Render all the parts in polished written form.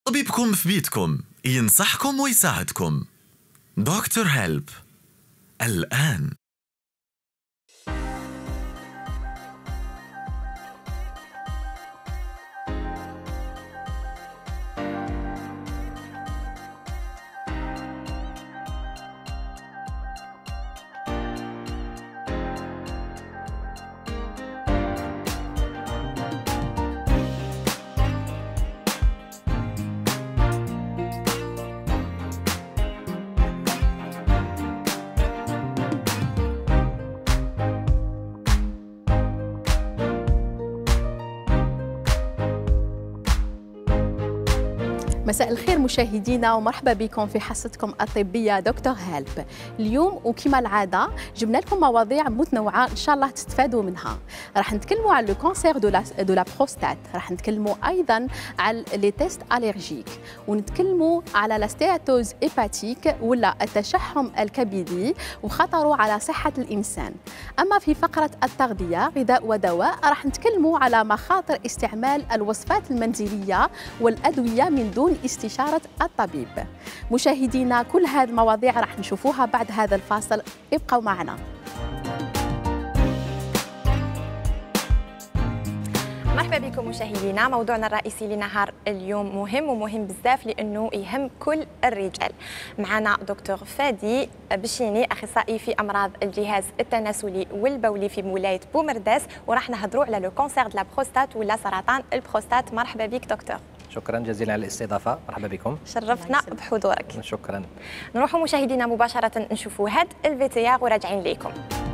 طبيبكم في بيتكم ينصحكم ويساعدكم. دكتور هيلب الآن. مساء الخير مشاهدينا ومرحبا بكم في حصتكم الطبية دكتور هيلب. اليوم وكما العادة جبنا لكم مواضيع متنوعة إن شاء الله تستفادوا منها. راح نتكلموا على لو كونسير دو لا بروستات، راح نتكلموا أيضا على لي تيست أليرجيك، ونتكلموا على لا ستياتوز هيباتيك ولا التشحم الكبدي وخطره على صحة الإنسان. أما في فقرة التغذية غذاء ودواء راح نتكلموا على مخاطر استعمال الوصفات المنزلية والأدوية من دون استشارة الطبيب. مشاهدينا كل هذه المواضيع راح نشوفوها بعد هذا الفاصل، ابقوا معنا. مرحبا بكم مشاهدينا. موضوعنا الرئيسي لنهار اليوم مهم بزاف لانه يهم كل الرجال. معنا دكتور فادي بشيني، اخصائي في امراض الجهاز التناسلي والبولي في ولايه بومرداس، وراح نهضروا على لو كونسير دو لا بروستات ولا سرطان البروستات. مرحبا بك دكتور. شكرا جزيلا على الاستضافه، مرحبا بكم. شرفتنا بحضورك. شكرا. نروحوا مشاهدينا مباشره نشوفوا هاد الفيتيار وراجعين ليكم.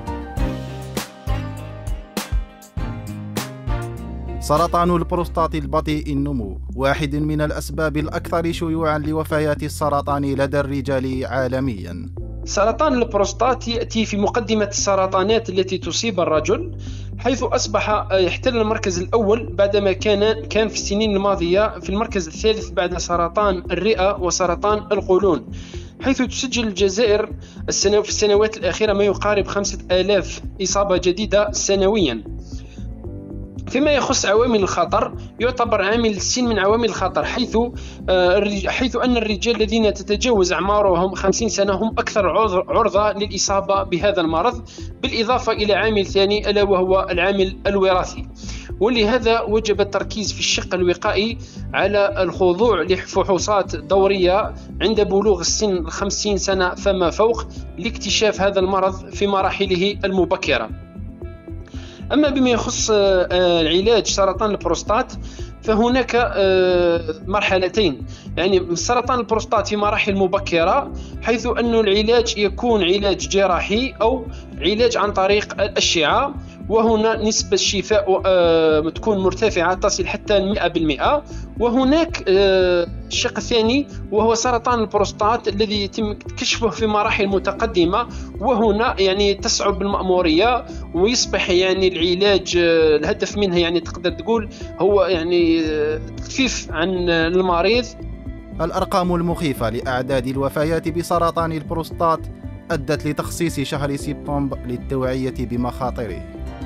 سرطان البروستات البطيء النمو واحد من الأسباب الأكثر شيوعا لوفيات السرطان لدى الرجال عالميا. سرطان البروستات يأتي في مقدمة السرطانات التي تصيب الرجل، حيث أصبح يحتل المركز الأول بعدما كان في السنين الماضية في المركز الثالث بعد سرطان الرئة وسرطان القولون، حيث تسجل الجزائر في السنوات الأخيرة ما يقارب 5000 إصابة جديدة سنويا. فيما يخص عوامل الخطر، يعتبر عامل السن من عوامل الخطر، حيث أن الرجال الذين تتجاوز أعمارهم 50 سنة هم أكثر عرضة للإصابة بهذا المرض، بالإضافة إلى عامل ثاني ألا وهو العامل الوراثي. ولهذا وجب التركيز في الشق الوقائي على الخضوع لفحوصات دورية عند بلوغ السن 50 سنة فما فوق لاكتشاف هذا المرض في مراحله المبكرة. أما بما يخص العلاج سرطان البروستات فهناك مرحلتين، يعني سرطان البروستات في مراحل مبكرة، حيث أن العلاج يكون علاج جراحي أو علاج عن طريق الأشعة، وهنا نسبة الشفاء تكون مرتفعة تصل حتى 100%. وهناك الشق الثاني وهو سرطان البروستات الذي يتم كشفه في مراحل متقدمة، وهنا يعني تصعب المأمورية ويصبح يعني العلاج الهدف منها يعني تقدر تقول هو يعني تخفيف عن المريض. الأرقام المخيفة لأعداد الوفيات بسرطان البروستات أدت لتخصيص شهر سبتمبر للتوعية بمخاطره.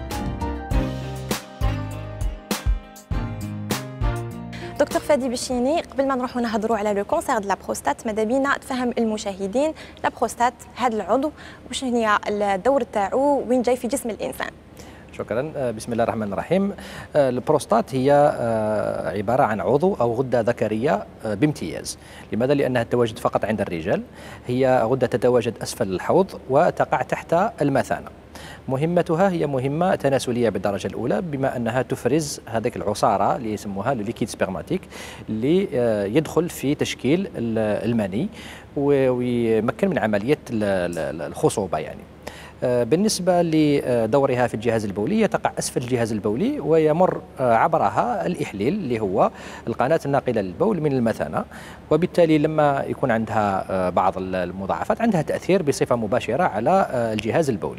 دكتور فادي بشيني، قبل ما نروحوا نهضروا على لو كونسير دو لا بروستات، ماذا بينا تفهم المشاهدين لا بروستات هذا العضو وش هي الدور تاعو وين جاي في جسم الانسان. شكرا. بسم الله الرحمن الرحيم. البروستات هي عبارة عن عضو أو غدة ذكرية بامتياز. لماذا؟ لأنها تتواجد فقط عند الرجال. هي غدة تتواجد أسفل الحوض وتقع تحت المثانة. مهمتها هي مهمة تناسلية بالدرجة الأولى، بما أنها تفرز هذيك العصارة اللي يسموها ليكيد سبرماتيك اللي يدخل في تشكيل المني ويمكن من عملية الخصوبة. يعني بالنسبة لدورها في الجهاز البولي، تقع أسفل الجهاز البولي ويمر عبرها الإحليل اللي هو القناة الناقلة للبول من المثانة، وبالتالي لما يكون عندها بعض المضاعفات عندها تأثير بصفة مباشرة على الجهاز البولي.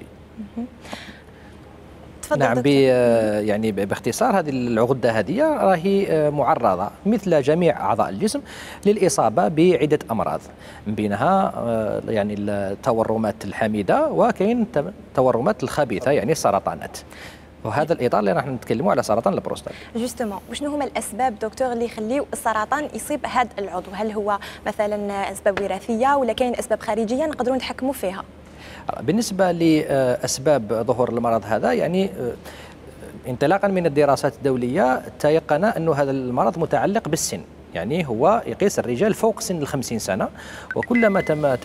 نعم، يعني باختصار هذه الغدة هذه راهي معرضة مثل جميع أعضاء الجسم للإصابة بعدة أمراض، من بينها يعني التورمات الحميدة وكاين التورمات الخبيثة يعني السرطانات. وهذا الاطار اللي راح نتكلموا على سرطان البروستات. جوستومون وشنو هما الاسباب دكتور اللي يخليو السرطان يصيب هذا العضو؟ هل هو مثلا اسباب وراثيه ولا كاين اسباب خارجيه نقدروا نتحكموا فيها؟ بالنسبه لاسباب ظهور المرض هذا، يعني انطلاقا من الدراسات الدوليه تيقن أن هذا المرض متعلق بالسن. يعني هو يقيس الرجال فوق سن 50 سنة، وكلما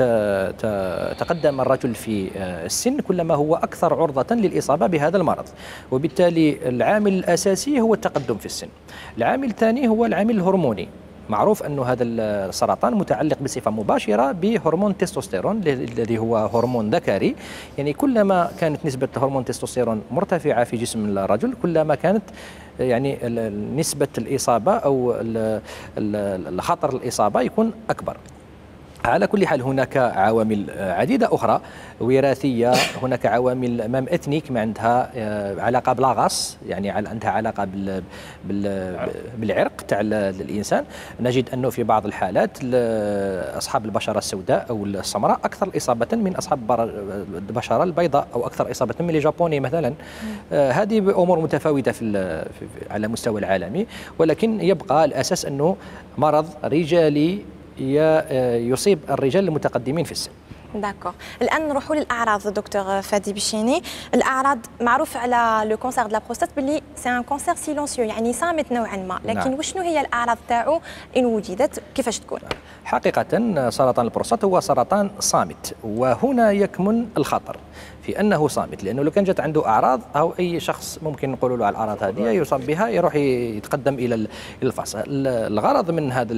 تقدم الرجل في السن كلما هو أكثر عرضة للإصابة بهذا المرض، وبالتالي العامل الأساسي هو التقدم في السن. العامل الثاني هو العامل الهرموني. معروف أن هذا السرطان متعلق بصفة مباشرة بهرمون التستوستيرون الذي هو هرمون ذكري. يعني كلما كانت نسبة هرمون التستوستيرون مرتفعة في جسم الرجل كلما كانت يعني نسبة الإصابة أو خطر الإصابة يكون أكبر. على كل حال هناك عوامل عديدة أخرى وراثية، هناك عوامل إثنيك ما عندها علاقة بالغاص، يعني عندها علاقة بالعرق تاع الإنسان. نجد أنه في بعض الحالات أصحاب البشرة السوداء أو السمراء أكثر إصابة من أصحاب البشرة البيضاء، أو أكثر إصابة من الياباني مثلا. هذه أمور متفاوتة على مستوى العالمي، ولكن يبقى الأساس أنه مرض رجالي يصيب الرجال المتقدمين في السن. داكور. الان نروحوا للاعراض دكتور فادي بشيني. الاعراض معروف على لو كونسير دو لا بروستات باللي سي ان كونسير سيلونسيو، يعني صامت نوعا ما، لكن وشنو هي الاعراض تاعو ان وجدت كيفاش تكون؟ حقيقة سرطان البروستات هو سرطان صامت، وهنا يكمن الخطر في أنه صامت، لأنه لو كان جات عنده أعراض أو أي شخص ممكن نقولوا له على الأعراض هذه يصاب بها يروح يتقدم إلى الفحص. الغرض من هذا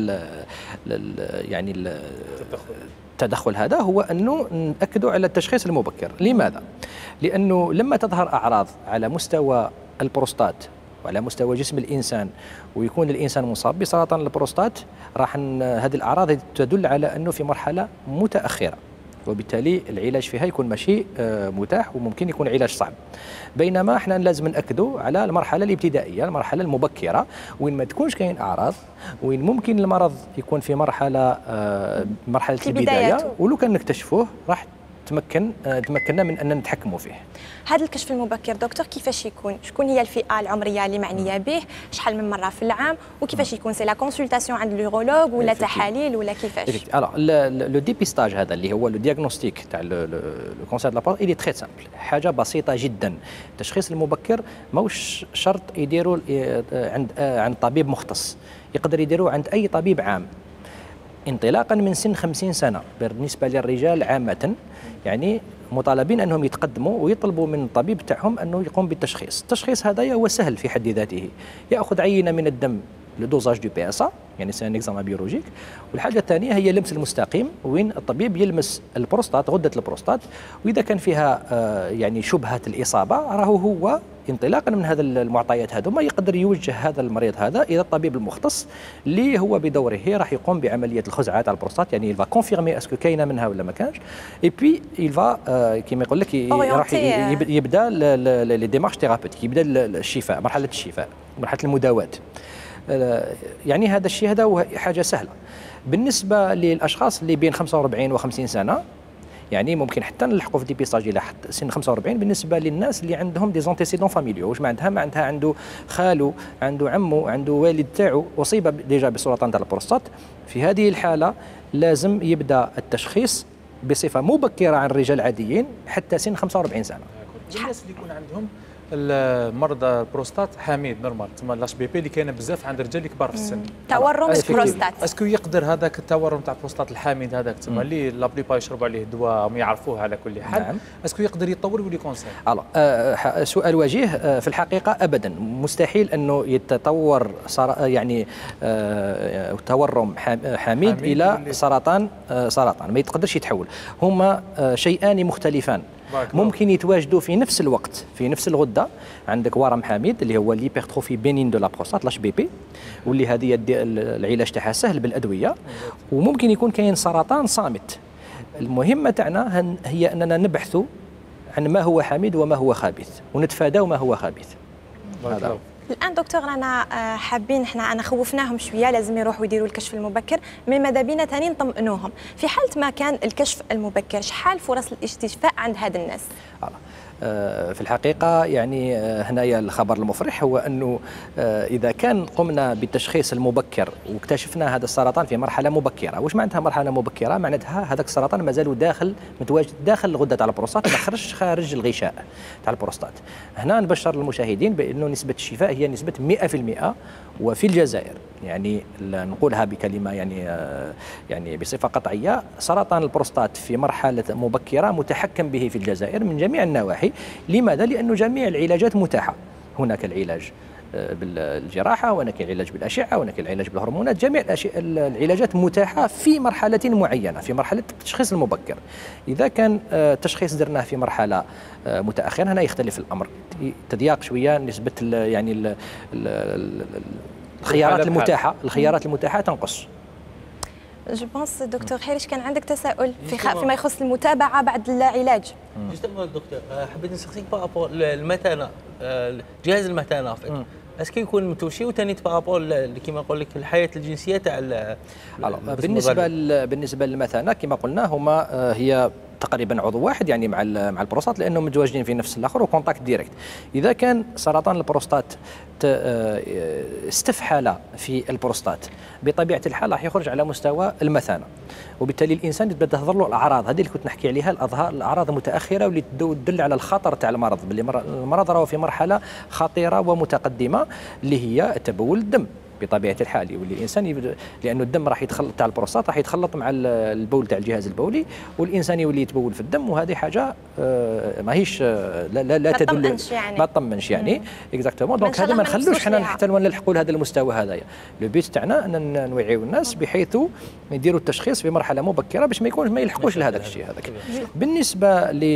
يعني التدخل هذا هو أنه نأكدوا على التشخيص المبكر. لماذا؟ لأنه لما تظهر أعراض على مستوى البروستات وعلى مستوى جسم الإنسان ويكون الإنسان مصاب بسرطان البروستات، راح هذه الأعراض تدل على أنه في مرحلة متأخرة، وبالتالي العلاج فيها يكون ماشي متاح وممكن يكون علاج صعب. بينما احنا لازم نأكدوا على المرحلة الابتدائية، المرحلة المبكرة، وين ما تكونش كاين أعراض، وين ممكن المرض يكون في مرحلة البداية، ولو كان نكتشفوه راح تمكننا من أن نتحكموا فيه. هذا الكشف المبكر دكتور كيفاش يكون؟ شكون هي الفئة العمرية اللي معنية به؟ شحال من مرة في العام؟ وكيفاش يكون؟ سي لا كونسلطاسيون عند اليورولوج ولا تحاليل ولا كيفاش؟ لو ديبيستاج هذا اللي هو لو دياغنوستيك تاع لو كونسير دو لا بروستات إلي تري سامبل، حاجة بسيطة جدا. التشخيص المبكر ماهوش شرط يديروا عند طبيب مختص، يقدر يديروا عند أي طبيب عام انطلاقا من سن 50 سنة بالنسبة للرجال عامة. يعني مطالبين أنهم يتقدموا ويطلبوا من الطبيب تاعهم أنه يقوم بالتشخيص. التشخيص هذا هو سهل في حد ذاته، يأخذ عينة من الدم لو دوزاج دو بي اس ا، يعني سي ان اكزامان بيولوجيك. والحاجه الثانيه هي لمس المستقيم، وين الطبيب يلمس البروستات، غده البروستات، واذا كان فيها يعني شبهه الاصابه راهو هو انطلاقا من هذا المعطيات هذوما يقدر يوجه هذا المريض هذا الى الطبيب المختص اللي هو بدوره راح يقوم بعمليه الخزعه تاع البروستات. يعني يلفا كونفيرمي اسكو كاينه منها ولا ما كانش، اي بي يلفا كيما يقول لك راح يبدا لي ديمارش ثيرابيوتيك، يبدا الشفاء، مرحله الشفاء، مرحله المداواه. يعني هذا الشيء هذا هو حاجه سهله. بالنسبه للاشخاص اللي بين 45 و50 سنه، يعني ممكن حتى نلحقوا في ديبيستاج الى سن 45. بالنسبه للناس اللي عندهم دي زونتيسيدون فاميليو، واش ما عندها عنده خالو، عنده عمو، عنده والد تاعو اصيب ديجا بسرطان تاع البروستات، في هذه الحاله لازم يبدا التشخيص بصفه مبكره عن الرجال العاديين حتى سن 45 سنه. الناس اللي يكون عندهم المرضى البروستات حميد نورمال، تسمى لاش بي بي اللي كاينه بزاف عند الرجال الكبار في السن، تورم البروستات، اسكو يقدر هذاك التورم تاع البروستات الحامد هذاك تسمى اللي لا بليبا يشربوا عليه دواء وما يعرفوه على كل حال، نعم. اسكو يقدر يتطور ويولي كونسير؟ سؤال وجيه. في الحقيقه ابدا مستحيل انه يتطور يعني تورم حميد الى سرطان ما يتقدرش يتحول. هما شيئان مختلفان ممكن يتواجدوا في نفس الوقت في نفس الغده. عندك ورم حميد اللي هو ليبرتروفي بينين دو لا بروستات لاش بي بي، واللي هذه العلاج تاعها سهل بالادويه، وممكن يكون كاين سرطان صامت. المهمه تاعنا هي اننا نبحثوا عن ما هو حميد وما هو خبيث ونتفاداو ما هو خبيث. هذا الان دكتور رانا حابين انا خوفناهم شويه، لازم يروحوا يديروا الكشف المبكر، من ماذا بينا ثاني نطمئنوهم. في حاله ما كان الكشف المبكر، شحال فرص الاستشفاء عند هاد الناس؟ في الحقيقة يعني هنايا الخبر المفرح هو أنه إذا كان قمنا بالتشخيص المبكر واكتشفنا هذا السرطان في مرحلة مبكرة. واش معناتها مرحلة مبكرة؟ معناتها هذاك السرطان مازال متواجد داخل الغدة تاع البروستات، ما خرجش خارج الغشاء تاع البروستات. هنا نبشر المشاهدين بأنه نسبة الشفاء هي نسبة 100%. وفي الجزائر يعني نقولها بكلمة يعني بصفة قطعية، سرطان البروستات في مرحلة مبكرة متحكم به في الجزائر من جميع النواحي. لماذا؟ لأن جميع العلاجات متاحة. هناك العلاج بالجراحة، وهناك العلاج بالأشعة، وهناك العلاج بالهرمونات. جميع العلاجات متاحة في مرحلة معينة، في مرحلة التشخيص المبكر. إذا كان التشخيص درناه في مرحلة متأخرة هنا يختلف الأمر، تضيق شوية نسبة يعني الخيارات المتاحة تنقص. جو بونس دكتور خيرش كان عندك تساؤل فيما يخص المتابعة بعد العلاج. جوستومون دكتور حبيت نسقسيك بارابور المثانة، جهاز المثانة اسكو يكون متوشي وثاني بارابور كيما نقول لك الحياة الجنسية تاع بالنسبة للمثانة كما قلنا هما هي تقريبا عضو واحد يعني مع البروستات، لانهم متواجدين في نفس الاخر وكونتاكت ديريكت. اذا كان سرطان البروستات استفحل في البروستات بطبيعه الحال راح يخرج على مستوى المثانه، وبالتالي الانسان تبدا تظهر له الاعراض هذه اللي كنت نحكي عليها، الاعراض المتاخره واللي تدل على الخطر تاع المرض، باللي المرض راهو في مرحله خطيره ومتقدمه اللي هي تبول الدم بطبيعه الحال. واللي الانسان لانه الدم راح يتخلط تاع البروستات راح يتخلط مع البول تاع الجهاز البولي، والانسان يولي يتبول في الدم، وهذه حاجه ماهيش لا تدل ما تطمنش يعني اكزاكتومون. دونك هذا ما نخلوش حنا حتى نلحقوا لهذا المستوى هذايا. لو بيت تاعنا ان نوعيو الناس بحيث يديروا التشخيص في مرحله مبكره باش ما يلحقوش لهذاك الشيء هذاك. بالنسبه ل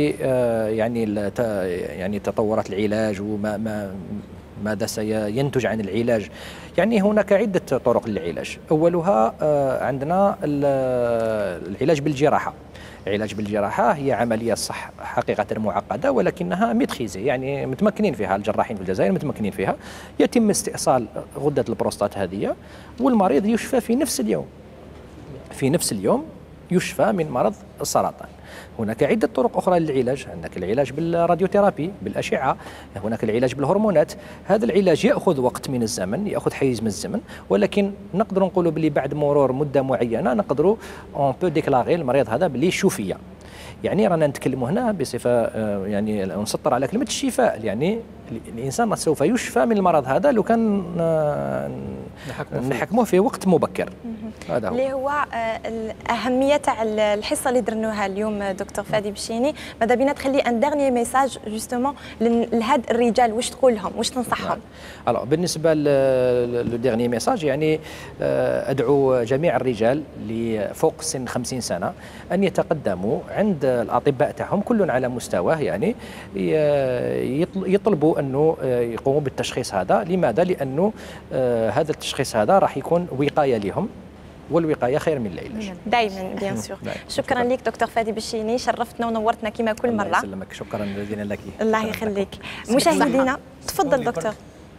يعني تطورات العلاج وما ماذا سينتج عن العلاج، يعني هناك عدة طرق للعلاج. أولها عندنا العلاج بالجراحة. العلاج بالجراحة هي عملية صح حقيقة معقدة ولكنها ميتخيزي، يعني متمكنين فيها الجراحين في الجزائر متمكنين فيها. يتم استئصال غدة البروستات هذه والمريض يشفى في نفس اليوم يشفى من مرض السرطان. هناك عدة طرق أخرى للعلاج، عندك العلاج بالراديوثيرابي، بالأشعة، هناك العلاج بالهرمونات. هذا العلاج يأخذ وقت من الزمن، يأخذ حيز من الزمن، ولكن نقدر نقولوا بلي بعد مرور مدة معينة نقدروا اون بو ديكلاغي المريض هذا بلي شفي. يعني رانا نتكلموا هنا بصفة يعني نسطر على كلمة الشفاء، يعني الإنسان سوف يشفى من المرض هذا لو كان نحكموه في وقت مبكر. هذا هو اللي هو الأهمية تاع الحصة اللي درنوها اليوم دكتور فادي بشيني. ماذا بينا تخلي ان ديرني ميساج جوستومون لهاد الرجال، واش تقول لهم، واش تنصحهم؟ الو بالنسبه لو ديرني ميساج يعني ادعو جميع الرجال اللي فوق سن 50 سنه ان يتقدموا عند الاطباء تاعهم كل على مستواه، يعني يطلبوا انه يقوموا بالتشخيص هذا. لماذا؟ لانه هذا التشخيص هذا راح يكون وقايه لهم، والوقايه خير من العلاج دائما بيان سور. شكرا لك دكتور فادي بشيني، شرفتنا ونورتنا كما كل مره. الله يسلمك، شكرا جزيلا لك. الله يخليك. مشاهدينا تفضل دكتور.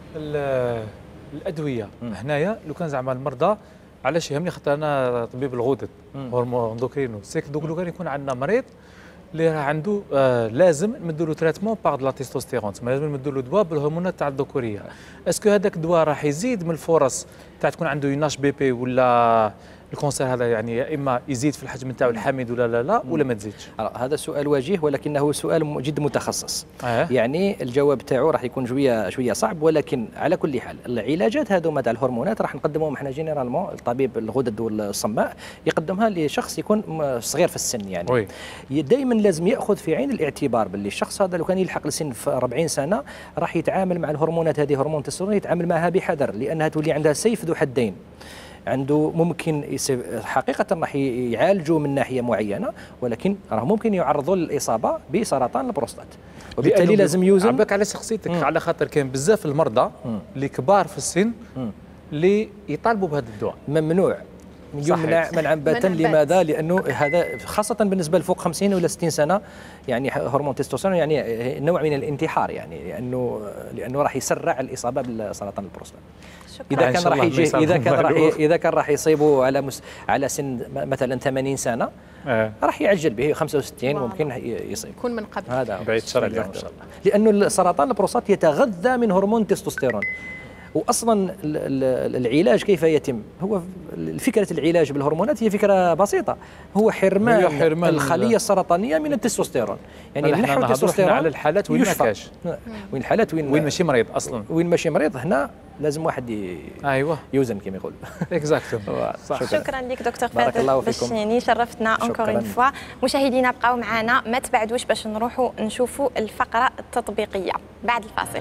الادويه هنايا لو كان زعما المرضى علاش يهمني، خاطر انا طبيب الغدد هرمون اندوكرينو سيك، دوك لو كان يكون عندنا مريض اللي راه عنده لازم نمدوا له تريتمون باغ دو لا تيستوستيرون، تسمى لازم نمدوا له دواء بالهرمونات تاع الذكوريه. اسكو هذاك الدواء راح يزيد من الفرص تاع تكون عنده يناش بي بي ولا الكونسير هذا، يعني يا اما يزيد في الحجم نتاعو الحميد ولا ما تزيدش؟ هذا سؤال وجيه ولكنه سؤال جد متخصص. يعني الجواب تاعو راح يكون شويه صعب، ولكن على كل حال العلاجات هذوما تاع الهرمونات راح نقدموهم احنا جينيرالمون. الطبيب الغدد والصماء يقدمها لشخص يكون صغير في السن، يعني دائما لازم ياخذ في عين الاعتبار باللي الشخص هذا لو كان يلحق لسن 40 سنه راح يتعامل مع الهرمونات هذه، هرمون التستوستيرون، يتعامل معها بحذر لانها تولي عندها سيف ذو حدين. عنده ممكن حقيقة راح يعالجوا من ناحية معينة، ولكن راه ممكن يعرضوا للإصابة بسرطان البروستات، وبالتالي لازم يوزن. عباك على شخصيتك على خاطر كاين بزاف المرضى اللي كبار في السن اللي يطالبوا بهذا الدواء. ممنوع، يمنع منعا باتا. لماذا؟ لانه هذا خاصه بالنسبه لفوق 50 ولا 60 سنه، يعني هرمون التستوستيرون يعني نوع من الانتحار، يعني لانه راح يسرع الاصابه بسرطان البروستات. اذا كان راح يجي اذا كان راح يصيبه على سن مثلا 80 سنه راح يعجل به 65 ممكن يصيب. يكون من قبل. هذا بعيد الشر ان شاء الله. لانه سرطان البروستات يتغذى من هرمون التستوستيرون. واصلا العلاج كيف يتم؟ هو فكره العلاج بالهرمونات هي فكره بسيطه، هو حرمان الخليه السرطانيه من التستوستيرون. يعني نحن التستوستيرون على الحالات وين ما كاش، وين الحالات وين ماشي مريض اصلا، وين ماشي مريض هنا لازم واحد ايوه يوزن كما يقول. اكزاكتومون. شكرا لك دكتور فادي بشيني، شرفتنا اونكور اون فوا. مشاهدينا بقاو معنا، ما تبعدوش باش نروحوا نشوفوا الفقره التطبيقيه بعد الفاصل.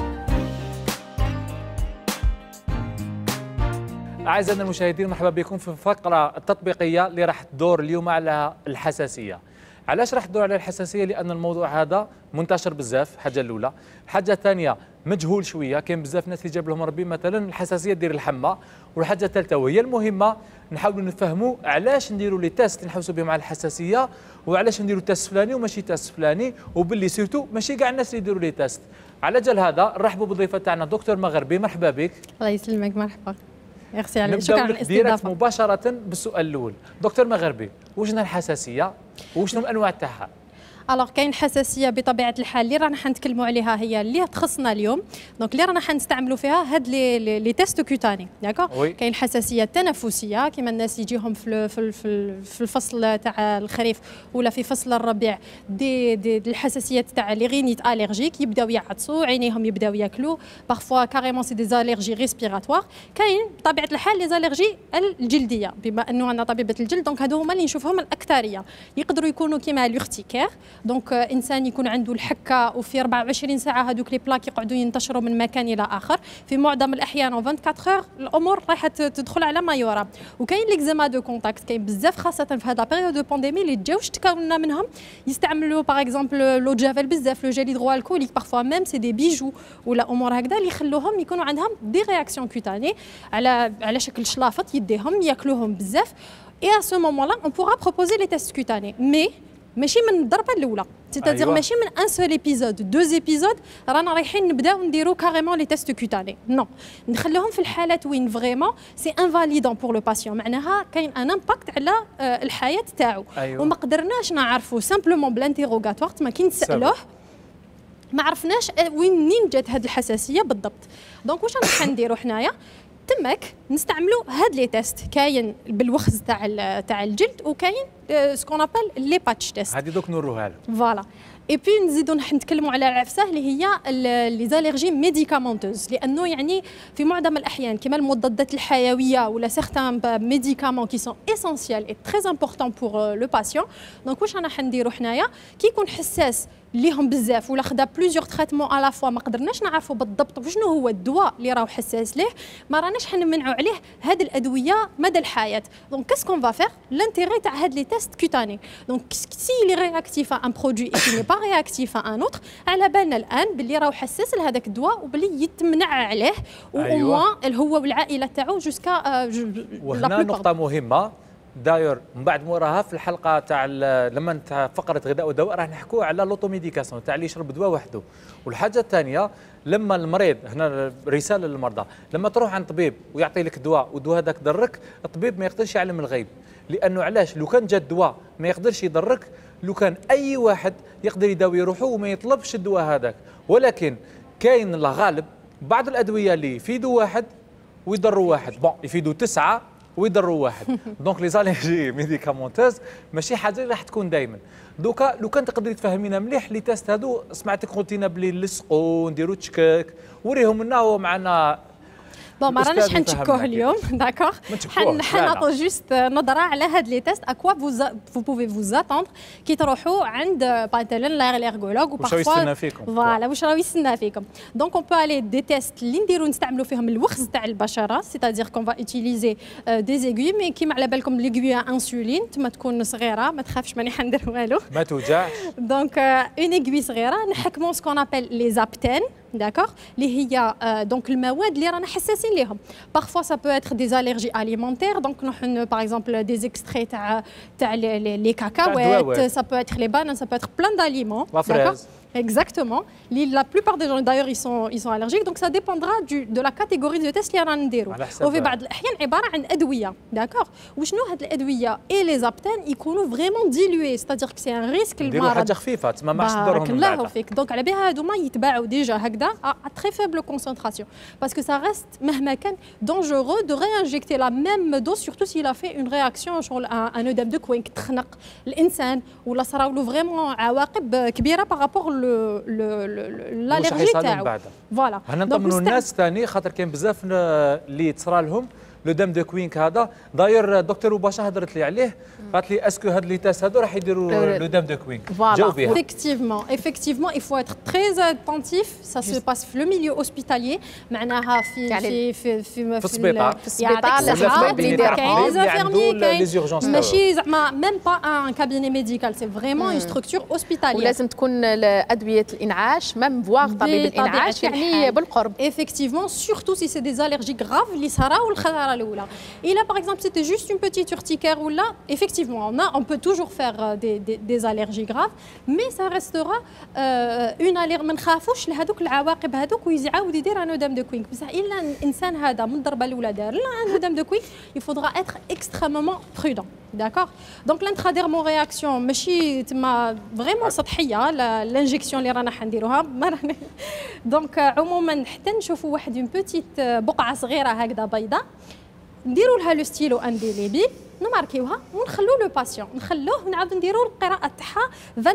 أعزائنا المشاهدين، مرحبا بكم في الفقرة التطبيقية اللي راح تدور اليوم على الحساسية. علاش راح تدور على الحساسية؟ لأن الموضوع هذا منتشر بزاف، حاجة الأولى. حاجة الثانية مجهول شوية، كاين بزاف ناس اللي جاب لهم ربي مثلا الحساسية دير الحمى. والحاجة الثالثة وهي المهمة، نحاولوا نفهموا علاش نديروا لي تيست اللي نحوسوا بهم على الحساسية، وعلاش نديروا تيست فلاني وماشي تيست فلاني، وباللي سيرتو ماشي كاع الناس اللي يديروا لي تيست. على جال هذا نرحبوا بالضيفة تاعنا دكتور مغربي، مرحبا بك. الله يسلمك، مرحبا. شكرا على الاستضافه. مباشره بالسؤال الاول، دكتور مغربي، وشنا الحساسيه وشنو الانواع تاعها؟ الوغ كاين الحساسيه بطبيعه الحال اللي رانا حنتكلموا عليها، هي اللي تخصنا اليوم. دونك اللي رانا حنستعملوا فيها هاد لي تيست كوتاني، داكور. كاين الحساسيه التنفسيه كيما الناس يجيهم في الفصل تاع الخريف ولا في فصل الربيع دي الحساسيات تاع لي غينيت اليرجيك، يبداو يعطسوا، عينيهم يبداو ياكلوا، بارفوا كاريمون سي دي اليرجي ريسبيراتوار. كاين بطبيعه الحال لي اليرجي الجلديه، بما انه انا طبيبه الجلد دونك هادو هما اللي نشوفهم الاكثريه. يقدروا يكونوا كيما لورتيكير، دونك انسان يكون عنده الحكه وفي 24 ساعه هذوك لي بلاك يقعدوا ينتشروا من مكان الى اخر. في معظم الاحيان 24 اور الامور رايحه تدخل على ما يرام. وكاين ليكزيما دو كونتاكت، كاين بزاف خاصه في هذا بيريود دو بانديمي اللي تجاوش تكوننا منهم. يستعملوا باغ اكزومبل لو جافيل بزاف، لو جيل هيدرو الكوليك، بارفوا ميم سي دي بيجو ولا امور هكذا اللي يخلوهم يكونوا عندهم دي رياكسيون كوتاني على شكل شلافط يديهم ياكلوهم بزاف. اي ا سو مومون لا اون بورا بروبوزي لي تيست كوتاني، مي ماشي من الضربه الاولى، سيتادير ماشي من ان سول ايبيزود دو ايبيزود رانا رايحين نبداو نديرو كاريمون لي تيست كوتاني. نو، نخليهم في الحالات وين فريمون سي انفاليدون بور لو باسيون، معناها كاين ان امباكت على الحياه تاعو. وما قدرناش نعرفوا سامبلومون بلانتيروغاتوار ما كي نسالوه ما عرفناش منين جات هذه الحساسيه بالضبط. دونك واش راح نديرو حنايا؟ تماك نستعملوا هاد لي تيست، كاين بالوخز تاع الجلد وكاين سكون ابل لي باتش تيست. هادي دوك نوروها لك. فوالا. اي بي نزيدو نتكلموا على العفسه اللي هي لي زاليرجي ميديكامونتوز، لانه يعني في معظم الاحيان كما المضادات الحيويه ولا سيغتان ميديكامون كي سون اسونسيال اي تري امبورطون بور لو باسيون. دونك واش رانا حنديروا حنايا كي يكون حساس ليهم بزاف ولا خدا بليزيور تريتمون على فوا، ما قدرناش نعرفوا بالضبط شنو هو الدواء اللي راهو حساس ليه، ما راناش حنمنعوا عليه هاد الادويه مدى الحياه. دونك كاسكون فا فير لانتيري تاع هاد لي تيست كوتاني. دونك سي لي رياكتيف ان برودوي اي كي ني با رياكتيف ان اوتر، على بالنا الان باللي راهو حساس لهذاك الدواء وباللي يتمنع عليه وموا هو والعائله تاعو جوسكا. وهنا نقطه مهمه داير من بعد موراها في الحلقه تاع لما تاع فقره غذاء ودواء راح نحكوا على لوطوميديكاسيون تاع اللي يشرب دواء وحده. والحاجه الثانيه لما المريض، هنا رساله للمرضى، لما تروح عند طبيب ويعطي لك دواء والدواء هذاك ضرك، الطبيب ما يقدرش يعلم الغيب. لانه علاش؟ لو كان جا الدواء ما يقدرش يضرك، لو كان اي واحد يقدر يداوي روحه وما يطلبش الدواء هذاك. ولكن كاين الغالب بعض الادويه اللي يفيدوا واحد ويضروا واحد، بون يفيدوا 9 ويضروا واحد. دونك لي زاليرجي ميديكامونتوز ماشي حاجه اللي راح تكون دائما. دوكا لو كان تقدري تفهمينا مليح لي تيست هادو، سمعتك قلتينا بلي نلصقوا نديروا تشكك، وريهم لنا هو معنا. بون ما راناش حنشكوه اليوم، داكور. حنعطوا جوست نظره على هاد لي تيست اكوا فو بوفي فوز اتوندر كي تروحوا عند مثلا لارغولوج وبارفوا فوالا واش راهو يستنى فيكم. دونك اون بو الي دي تيست اللي نديرو نستعملوا فيهم الوخز تاع البشره، سيتادير كون فا اوتيليزي دي زيغوي، مي كيما على بالكم ليغوي انسولين تما تكون صغيره، ما تخافش ماني حندير والو، ما توجعش. دونك اون ايغوي صغيره نحكموا سكون ابل لي زابتين، داكور، اللي هي دونك المواد اللي رانا حساسين ليهم. بارفوا سا بو اتر دي اليرجي اليمونتير، دونك نحن باغ اكزومبل دي زيكستري تاع لي كاكاوات، سا بو اتر لي بانان، سا بو اتر بلان داليمون، داكور. Exactement. La plupart des gens, d'ailleurs, ils sont allergiques. Donc, ça dépendra de la catégorie de test اللي رانا نديرو. وفي بعض الأحيان عبارة عن أدوية، d'accord. وشنو هاد الأدوية et les aptènes يكونوا vraiment dilués، c'est-à-dire que c'est un risque المرض. نديروا حاجة خفيفة تما ما عادش تضرهم من بعد. الله فيك. دونك على بها هادوما يتباعوا ديجا هكذا à très faible concentration parce que ça reste مهما كان dangereux de réinjecter la même dose surtout s'il a fait une réaction شغل un œdème de Quink تخنق الإنسان ولا صراولو vraiment عواقب كبيرة par rapport l'allergie تاعو. فوالا. هنا نطمنوا الناس ثاني خاطر كاين بزاف اللي تصرى لهم لو دام دو كوينك هذا. داير دكتور وباشا هضرت لي عليه قالت لي اسكو هاد لي تاس هادو راح يديروا لو دام دو كوينك. جاوبيها. effectivement il faut être très attentif. Ça se passe في le milieu hospitalier معناها في السبيطار كاين زافيرمي كاين ماشي زعما ميم با ان كابيني ميديكال سي فريمون اون ستركتور اوسبيتاليير ولازم تكون ادويه الانعاش ميم فواغ طبيب الانعاش يعني بالقرب. effectivement surtout si c'est des allergies graves اللي صراو الخطره الاولى. الا باغ اكزومبل c'était juste une petite urticaire ou là effectivement on peut toujours faire des allergies graves mais ça restera une allergie. ما نخافوش لهذوك العواقب هذوك ويعاود يدير ان ودام دو كوينك بصح الا الانسان هذا من الضربه الاولى دار لا ان ودام دو كوينك il faudra être extrêmement prudent. D'accord. Donc l'intradermal réaction ماشي تما فريمون سطحيه الانجكسيون اللي رانا حنديروها. دونك عموما حتى نشوفوا واحد اون بوتيت بقعه صغيره هكذا بيضاء نديروا لها لو ستيلو انديليبيل نماركيوها ونخلوا لو باسيون نخلوه ونعاود نديروا القراءه تاعها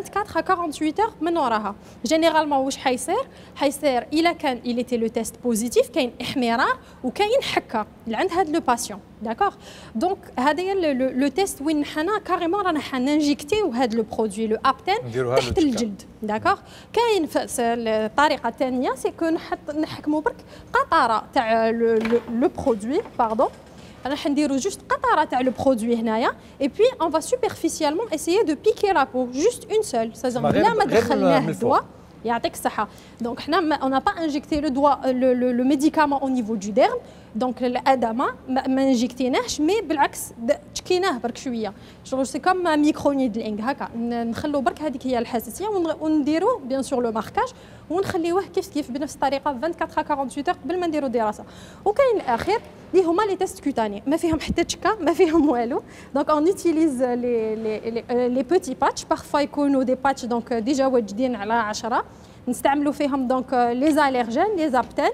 24 48 اور من وراها. جينيرالمون واش حيصير الا كان الي تي لو تيست بوزيتيف كاين احمرار وكاين حكه لعند هاد لو باسيون. داكوغ. دونك هذايا لو تيست وين حنا كاريمون رانا حننجيكتيو هاد لو برودوي لو ابتين تحت الجلد. داكوغ. كاين الطريقه الثانيه سي كو نحكموا برك قطره تاع لو برودوي باردون راح نديرو جوست قطره تاع لو برودوي هنايا اي بي اون فا سوبرفيسيالمون اسيي دو بيكي لا بو جوست اون سول سازون بلا ما دخلناه الدواء يعطيك الصحه. دونك حنا اون با انجيكتي لو دواء لو ميديكامون او نيفو دو ديرم دونك الادمه ما انجيكتيناهش مي بالعكس تشكيناه برك شويه شغل سي كوم ميكرو نيدلينغ هكا نخلو برك هذيك هي الحساسيه ونديرو بيان سور لو ماركاج ونخليوه كيف بنفس الطريقه 24 48 اور قبل ما نديرو دراسه. وكاين الاخير اللي هما لي تيست كوتاني ما فيهم حتى تشكا ما فيهم والو. دونك اون يوتيليز لي بوتي باتش بارفوا يكونوا دي باتش دونك ديجا واجدين على 10 نستعملوا فيهم دونك لي زاليرجين لي زابتين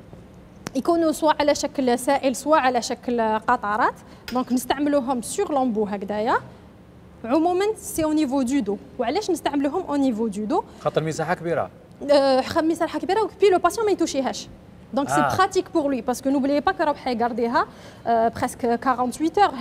يكونوا سواء على شكل سائل سواء على شكل قطرات. دونك نستعملوهم سور لومبو هكذايا. عموما سي او نيفو دو دو. وعلاش نستعملوهم او نيفو دو دو؟ خاطر مساحه كبيره. مساحه كبيره وبي لو باسيون ما يتوشيهاش. Donc c'est pratique pour lui parce que n'oubliez pas que راح يغارديها presque 48 heures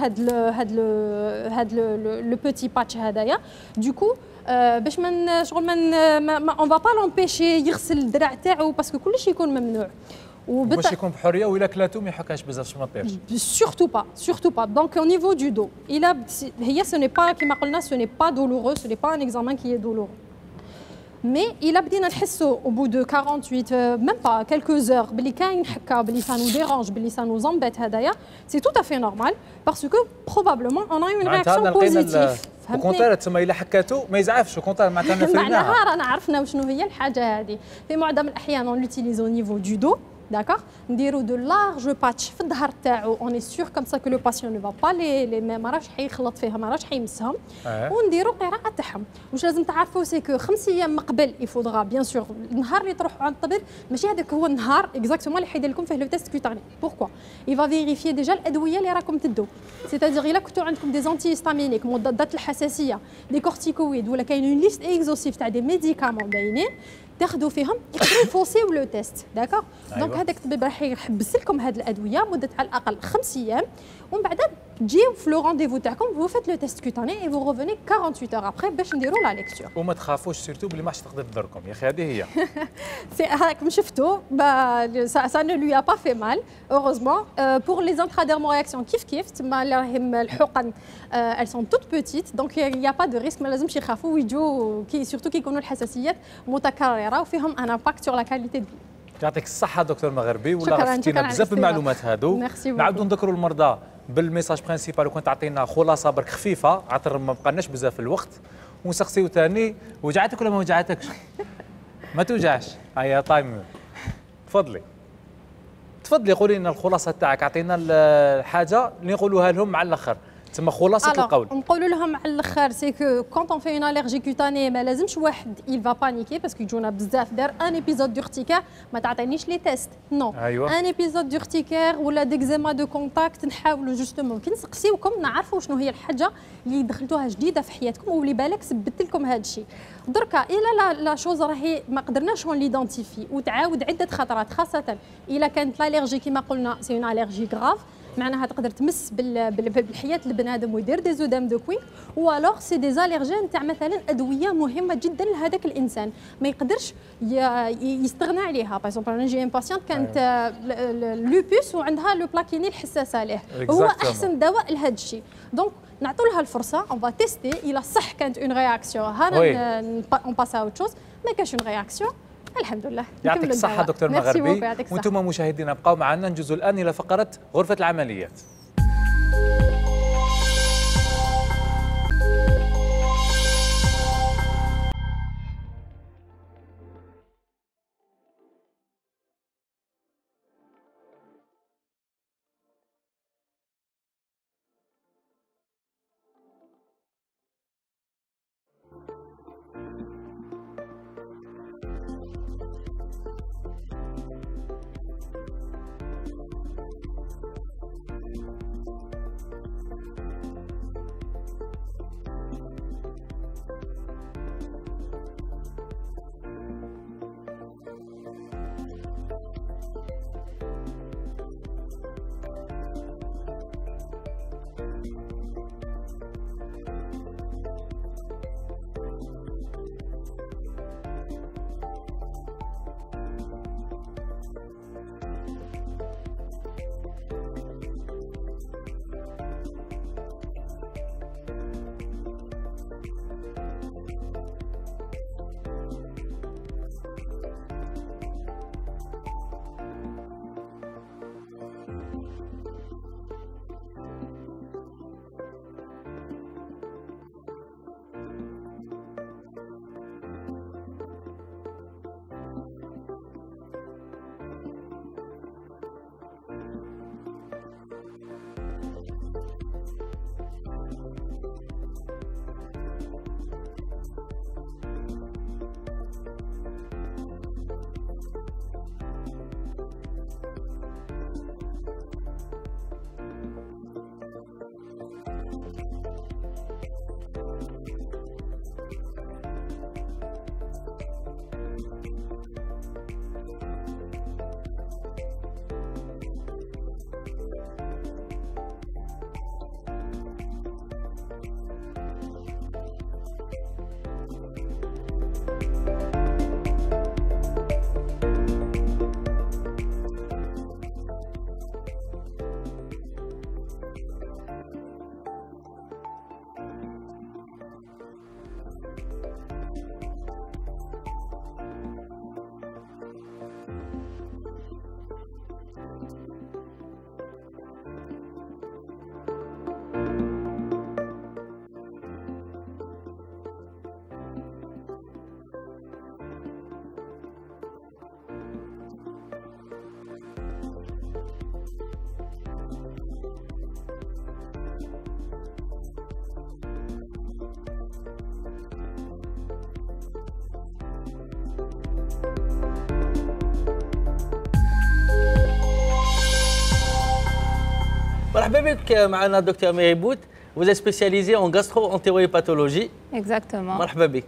هاد le petit patch هذايا. Du coup باش ما شغل ما on va pas l'empêcher يغسل الدراع تاعو باسكو كلش يكون ممنوع. باش يكون بحريه ولا كلاتو ما يحكاش بزاف باش ما طيرش. surtout pas. Donc au niveau du dos هي ce n'est pas كما قلنا ce n'est pas douloureux, ce n'est pas un examen qui est douloureux. Mais il a بدينا نحسوا au bout de 48 même pas quelques heures بلي كاين حكه بلي ça nous dérange بلي ça nous embête هذايا c'est tout à fait normal parce que probablement on a eu une réaction positive. فهمتني؟ كونتر تسمى الا حكاتو ما يزعفش كونتر معناتها فريناها. معناها رانا عرفنا وشنو هي الحاجه هذه. في معظم الاحيان on l'utilise au niveau du dos. D'accord. نديرو دو لارج باتش في الظهر تاعو اوني سيغ كوم سا كو لو باسيون نو با با لي ما راهش حيخلط فيها ما راهش حيمسهم. ونديرو قراءه تاعهم. واش لازم تعرفوا سي كو 5 ايام من قبل يفودغا بيان سور النهار اللي تروحوا عند الطبيب ماشي هذاك هو النهار اكزاكتومون اللي حيدير لكم فيه لو تيست كوتاني. بوركوا يفا فيريفي ديجا الادويه اللي راكم تدو سيتادير الا كنتو عندكم دي زونتي هيستامينيك مضادات الحساسيه دي كورتيكويد ولا كاين اون ليست اكزوسيف تاع دي ميديكامون باينين تاخذوا فيهم يقدروا يفوسيو لو تيست. داكوغ. دونك هذاك الطبيب راح يحبس لكم هاد الادويه مده على الاقل 5 ايام ومن بعد تجيو في لو رونديفو تاعكم فو فيت لو تيست كوتاني اي فو ريفوني 48 اور ابري باش نديروا لا ليكتور. وما تخافوش سيرتو بلي ما تقدر تضركم يا اخي هذه هي. سي هاكم شفتوا سا نو لوي ا با في مال اوروزمون بور لي انتراديرمال رياكسيون كيف تما راهم الحقن elles sont toutes petites donc il y a pas de risque ما لازمش يخافوا ويجوا سيرتو كي يكونوا الحساسيات متكرره وفيهم ان امباكت سور لا كاليتي دو. يعطيك الصحه دكتور مغربي ولا عرفتينا بزاف المعلومات هادو. نعاودوا نذكروا المرضى بالميساج برينسيبال وكنت تعطينا خلاصه برك خفيفه عطر ما بقالناش بزاف الوقت ونسقسيو ثاني وجعتك ولا ما وجعتكش؟ ما توجعش. هيا طايم. تفضلي قولي لنا الخلاصه تاعك، اعطينا الحاجه اللي نقولوها لهم مع الاخر، تسمى خلاصه القول. نقولوا لهم على الاخر سي كو كونت اون في اون الرجي كوتاني ما لازمش واحد il va paniquer باسكو يجونا بزاف دار ان ايبيزود دورتيكير ما تعطينيش لي تيست نو ان ايبيزود دورتيكير ولا ديكزيما دو كونتاكت نحاولوا جوستومون كي نسقسيوكم نعرفوا شنو هي الحاجه اللي دخلتوها جديده في حياتكم واللي بالك سبت لكم هذا الشيء. دركا الا لا شوز راهي ما قدرناش ليدونتيفي وتعاود عده خطرات خاصه الا كانت الالرجي كما قلنا سي اون الرجي غراف معناها تقدر تمس بالحياه البنادم ويدير دي زودام دو كوي والوغ سي دي زاليرجين تاع مثلا ادويه مهمه جدا لهذاك الانسان ما يقدرش يستغنى عليها. باغ اكزومبل انا نجي ان باسيونت كانت لوبوس وعندها لو بلاكيني الحساسه له هو احسن دواء لهذا الشيء. دونك نعطوا لها الفرصه اون فا تيستي الى صح كانت اون رياكسيون هانا اون باس اوت شوز ما كاش اون رياكسيون الحمد لله. يعطيك الصحة دكتور مغربي. وانتم مشاهدينا ابقوا معنا نجوز الآن إلى فقرة غرفة العمليات. مرحبا بك معنا دكتور ميري بوت. Vous êtes spécialisée en gastro-entérologie. Exactement. مرحبا بك.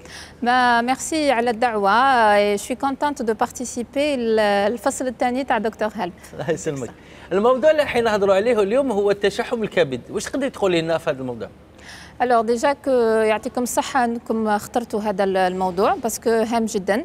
ميرسي على الدعوة. Je suis contente de participer الفصل الثاني تاع دكتور هيلب. الله يسلمك. الموضوع اللي حين نهضروا عليه اليوم هو التشحم الكبد. واش تقدري تقولي لنا في هذا الموضوع؟ Alors déjà que يعطيكم الصحة انكم اخترتوا هذا الموضوع باسكو هام جدا.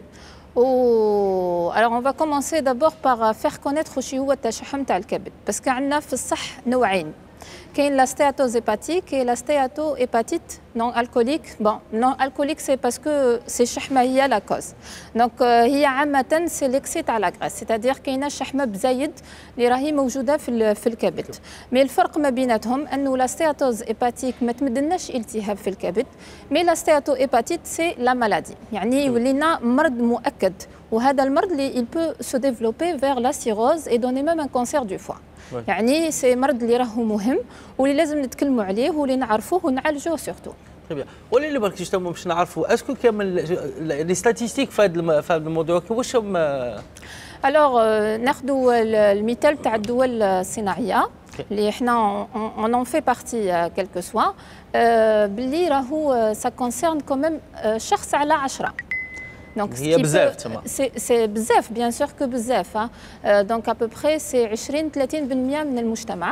Alors on va commencer d'abord par faire connaître شو هو التشحم تاع الكبد باسكو عندنا في الصح نوعين. كاين لا ستياتوز هيباتيك et la stéato-hépatite non alcoolique. Bon, non alcoolique c'est parce que c'est الشحمة هي لا كوز. دونك هي عامة سي ليكسي تاع لا غراس، سيتادير كاينه الشحمة بزايد اللي راهي موجودة في الكبد. مي الفرق ما بيناتهم انه لا ستياتوز هيباتيك ما تمدلناش التهاب في الكبد، مي لا ستياتو هيباتيت سي لا مالادي، يعني يولينا مرض مؤكد، وهذا المرض اللي il peut se développer vers la cirrhose et donner même un cancer du foie. يعني سي مرض اللي راهو مهم واللي لازم نتكلموا عليه واللي نعرفوه ونعالجوه سورتو. طيب قولي لي برك جوستومون باش نعرفوا اسكو كامل لي ستاتيستيك في هذا الموضوع واش هم؟ الوغ ناخذوا المثال تاع الدول الصناعيه اللي احنا اون اون في بارتي كيلكو سوا، باللي راهو سا كونسيرن كوميم شخص على 10. Donc, هي بزاف تما. سي بزاف بيان سور كو بزاف. دونك ابو بري سي 20-30% من المجتمع،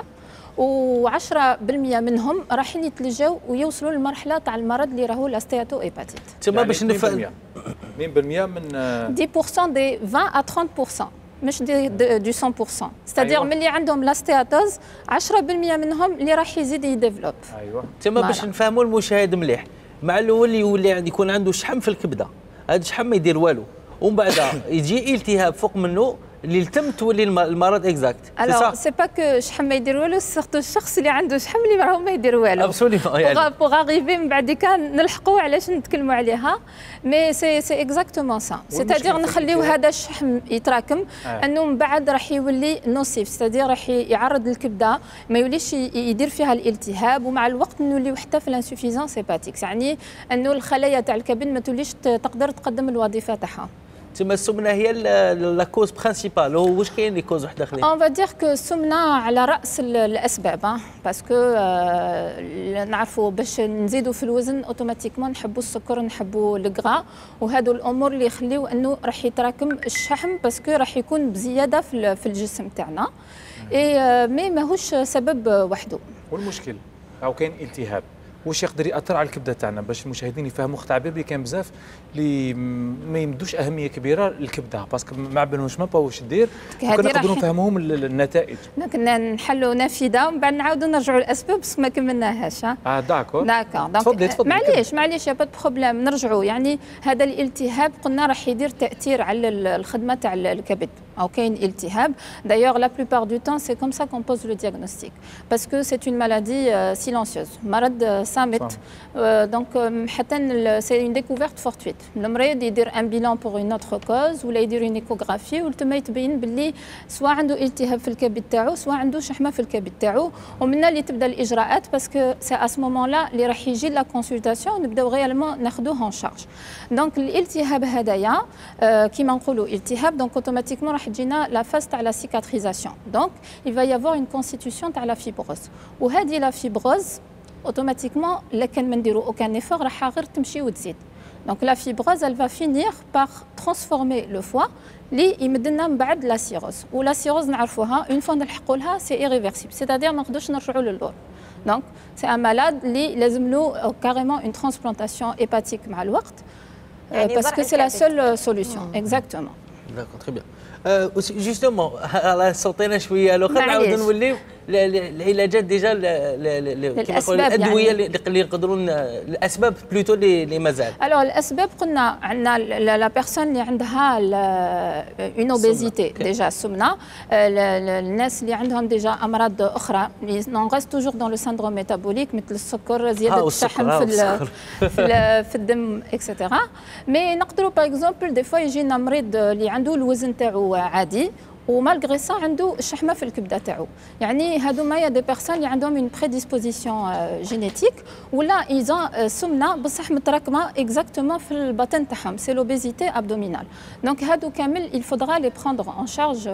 و10% منهم رايحين يتلجاو ويوصلوا للمرحله تاع المرض اللي راهو لا ستياتو هيباتيت. تما باش نفهم 2% من 10% دي 20 à 30%. مش دو 100%، ستادير ملي عندهم لا ستياتوز 10% منهم اللي راح يزيد يديفلوب. ايوه تما باش نفهموا المشاهد مليح، مع الاول يولي يكون عنده شحم في الكبده، هذا الشحم ما يدير والو، ومن بعد يجي التهاب فوق منه اللي تم تولي المرض اكزاكت. الوغ سي با كو شحم ما يدير والو، سيرتو الشخص اللي عنده شحم اللي راهو ما يدير والو. ابسوليومون يعني بوغ اغيفي من بعد كان نلحقوا علاش نتكلموا عليها، مي سي اكزاكتومون سا، سيتادير نخليو هذا الشحم يتراكم انه من بعد راح يولي نوسيف، سيتادير راح يعرض الكبده ما يوليش يدير فيها الالتهاب، ومع الوقت نوليو حتى في الانسوفيزونس هيباتيك، يعني انه الخلايا تاع الكبد ما توليش تقدر تقدم الوظيفه تاعها. تما السمنه هي لا كوز برينسيبال، هو واش كاين لي كوز وحده اخرين؟ اون فا دير كو السمنه على راس الاسباب، باسكو نعرفوا باش نزيدوا في الوزن اوتوماتيكمون نحبوا السكر نحبوا الكغا، وهادو الامور اللي يخليو انه راح يتراكم الشحم باسكو راح يكون بزياده في الجسم تاعنا، اي مي ماهوش سبب وحده. والمشكل او كاين التهاب واش يقدر ياثر على الكبده تاعنا باش المشاهدين يفهموا خطا عبير كان بزاف اللي ما يمدوش اهميه كبيره للكبده باسكو ما بالهمش ما واش دير، ممكن نقدروا نفهموهم النتائج. كنا نحلوا نافذه ومن بعد نعاودوا نرجعوا للاسباب بس ما كملناهاش. داكور تفضلي معليش يا با بروبليم نرجعوا. يعني هذا الالتهاب قلنا راح يدير تاثير على الخدمه تاع الكبد، او كاين التهاب. دايوغ لا بلوبار دو طون سي كوم سا كون بوز لو دياغنوستيك باسكو سي اون مالادي سيلونسيوز، مرض صامت. دونك حتى سي اون ديكوفيرت فورتويت، المريض يدير ان بيلون بور اون اوتر كوز ولا يدير اون ايكوغرافي وتما يتبين باللي سواء عنده التهاب في الكبد تاعو سواء عنده شحمه في الكبد تاعو، ومن اللي تبدا الاجراءات باسكو سي ا سو مومون لا اللي راح يجي لا كونسلطاسيون ونبداو غيالمون ناخذوه اون شارج. دونك الالتهاب هذايا كيما نقولوا التهاب، دونك اوتوماتيكمون راح تجينا لا فاز تاع لا سيكاتريزاسيون، دونك il va y avoir une constitution تاع لا فيبروز، وهذه لا فيبروز اوتوماتيكمون الا كان ما نديرو اوكان ايفور راح غير تمشي وتزيد. دونك لا فيبروز elle va finir par transformer le foie اللي يمدلنا من بعد لا سيروز، ولا سيروز نعرفوها اون فوا نلحقوا لها سي ايريفيرسيبل، سيتادير ما نقدروش نرجعوا للور. دونك سي ان مالاد اللي لازم له كاريمون اون ترانسبلانتاسيون هيباتيك مع الوقت باسكو سي لا سول سوليوشن. اكزاكتومون. داكور تري بيان. جوستومون صوتينا شويه لو خلينا نعاودوا نوليو العلاجات ديجا كما نقولوا الادويه اللي يقدروا الاسباب بلوتو اللي مازال. الوغ الاسباب قلنا عندنا لا بيرسون اللي عندها اون اوبيزيتي ديجا السمنه، الناس اللي عندهم ديجا امراض اخرى نون ريست توجور دون لو ساندروم ميتابوليك مثل السكر، زياده الشحم في الدم اكسيتيرا. مي نقدروا باغ اكزومبل دي فوا يجينا مريض اللي عنده الوزن تاعو عادي ومالغري سا عنده الشحمه في الكبده تاعو، يعني هادوما يا دي بيرسون اللي عندهم اون بريديسبوزيسيون جينيتيك ولا ايزون سمنه بصح متراكمه اكزاكتومون في البطن تاعهم، سي لوبيزيتي ابدومينال. دونك هادو كامل il faudra les prendre en charge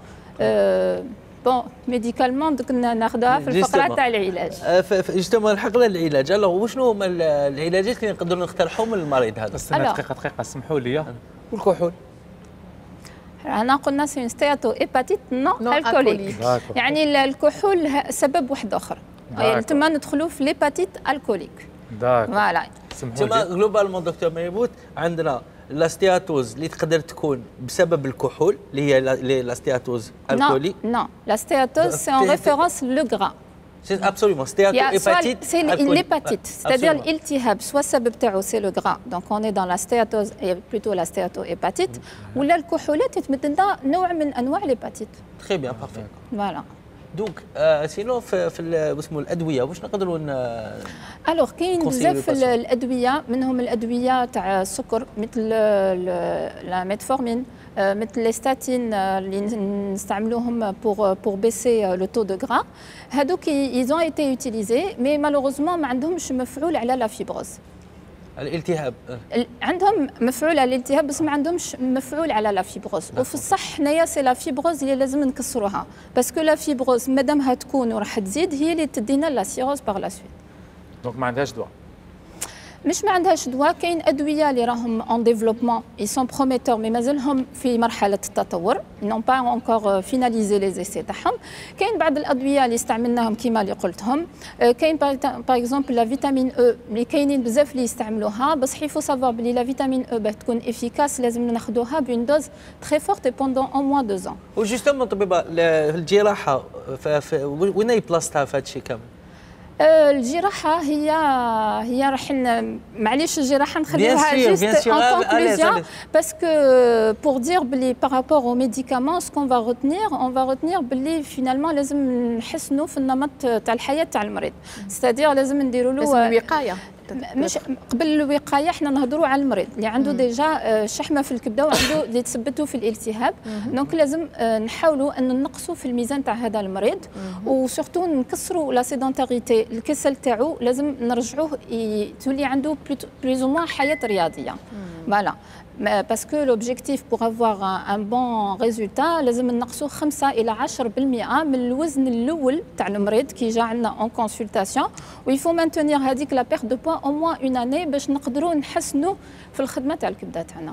بون ميديكالمون دوك ناخذوها في الفقره تاع العلاج. جوستومون الحق للعلاج، الوغ وشنو هما العلاجات اللي نقدروا نقترحوهم للمريض هذا؟ استنى دقيقه سمحوا لي. والكحول أنا قلنا سي اون ستياتو هيباتيت نون الكوليك، يعني الكحول سبب واحد اخر، تما ندخلوا في ليباتيت الكوليك. فوالا تما جلوبالمون دكتور ميبوت عندنا لاستياتوز اللي تقدر تكون بسبب الكحول اللي هي لاستياتوز الكوليك. نو لاستياتوز سي اون ريفيرونس لو غرا، Absolument, stéatohépatite. C'est l'hépatite, c'est-à-dire l'iltihab, soit السبب تاعو c'est le gras, donc on est dans la stéatose et plutôt la stéatohépatite, ولا الكحولات يتمد لنا نوع من انواع الهيباتيت. Très bien, parfait. Voilà. دونك سينو في اسمه الادويه واش نقدروا الوغ كاين بزاف الادويه، منهم الادويه تاع السكر مثل لا ميتفورمين، مثل لي ستاتين اللي نستعملوهم بور بيسي لو تو دو غرا. هذوك ايزون ايتي يوتيليزي مي مالوغوزمون ما عندهمش مفعول على لا فيبروز. الالتهاب عندهم مفعول على الالتهاب بس ما عندهمش مفعول على لا فيبروز. وفي الصح حنايا سي لا فيبروز اللي لازم نكسروها، باسكو لا فيبروز مادامها تكون وراح تزيد هي اللي تدينا لا سيروز باغ لا سويت. دونك ما عندهاش دواء؟ مش ما عندهاش دواء، كاين ادويه اللي راهم اون ديفلوبمون اي سون بروميتور مي مازالهم في مرحله التطور، نون با اونكور فيناليزي لي زيسي تاعهم. كاين بعض الادويه اللي استعملناهم كيما اللي قلتهم، كاين باغ اكزومبل لا فيتامين او اللي كاينين بزاف اللي يستعملوها، بصح يفو سافوار بلي لا فيتامين او باش تكون افيكاس لازم ناخذوها بون دوز تري فورت بوندون او موان 2 ans. وجوستومون طبيبه الجراحه وين هي بلاصتها في هذا الشيء كامل؟ الجراحه هي راح معليش الجراحه نخليوها جوست ان كونكلوزيون باسكو بور دير بلي بارابور او ميديكامون سكون فا روتنير بلي فينالمون لازم نحسنوا في النمط تاع الحياه تاع المريض، ستادير لازم نديروا له الوقايه. مش قبل الوقايه احنا نهضروا على المريض اللي عنده ديجا شحمه في الكبده وعنده اللي تثبتوا في الالتهاب، دونك لازم نحاولوا ان نقصوا في الميزان تاع هذا المريض، وسورتو نكسروا لا سيدونتاريتي، الكسل تاعو لازم نرجعوه تولي عنده بلوز او موان حياه رياضيه. فوالا باسكو لوبجيكتيف بور افوار ان بون ريزولتا لازم نقصوا 5 إلى 10% من الوزن الاول تاع المريض كي جا عندنا اون كونسلطاسيون، ويفو مانتونير هذيك لا بيرت دو بوا او موان اون اني باش نقدروا نحسنوا في الخدمه تاع الكبده تاعنا.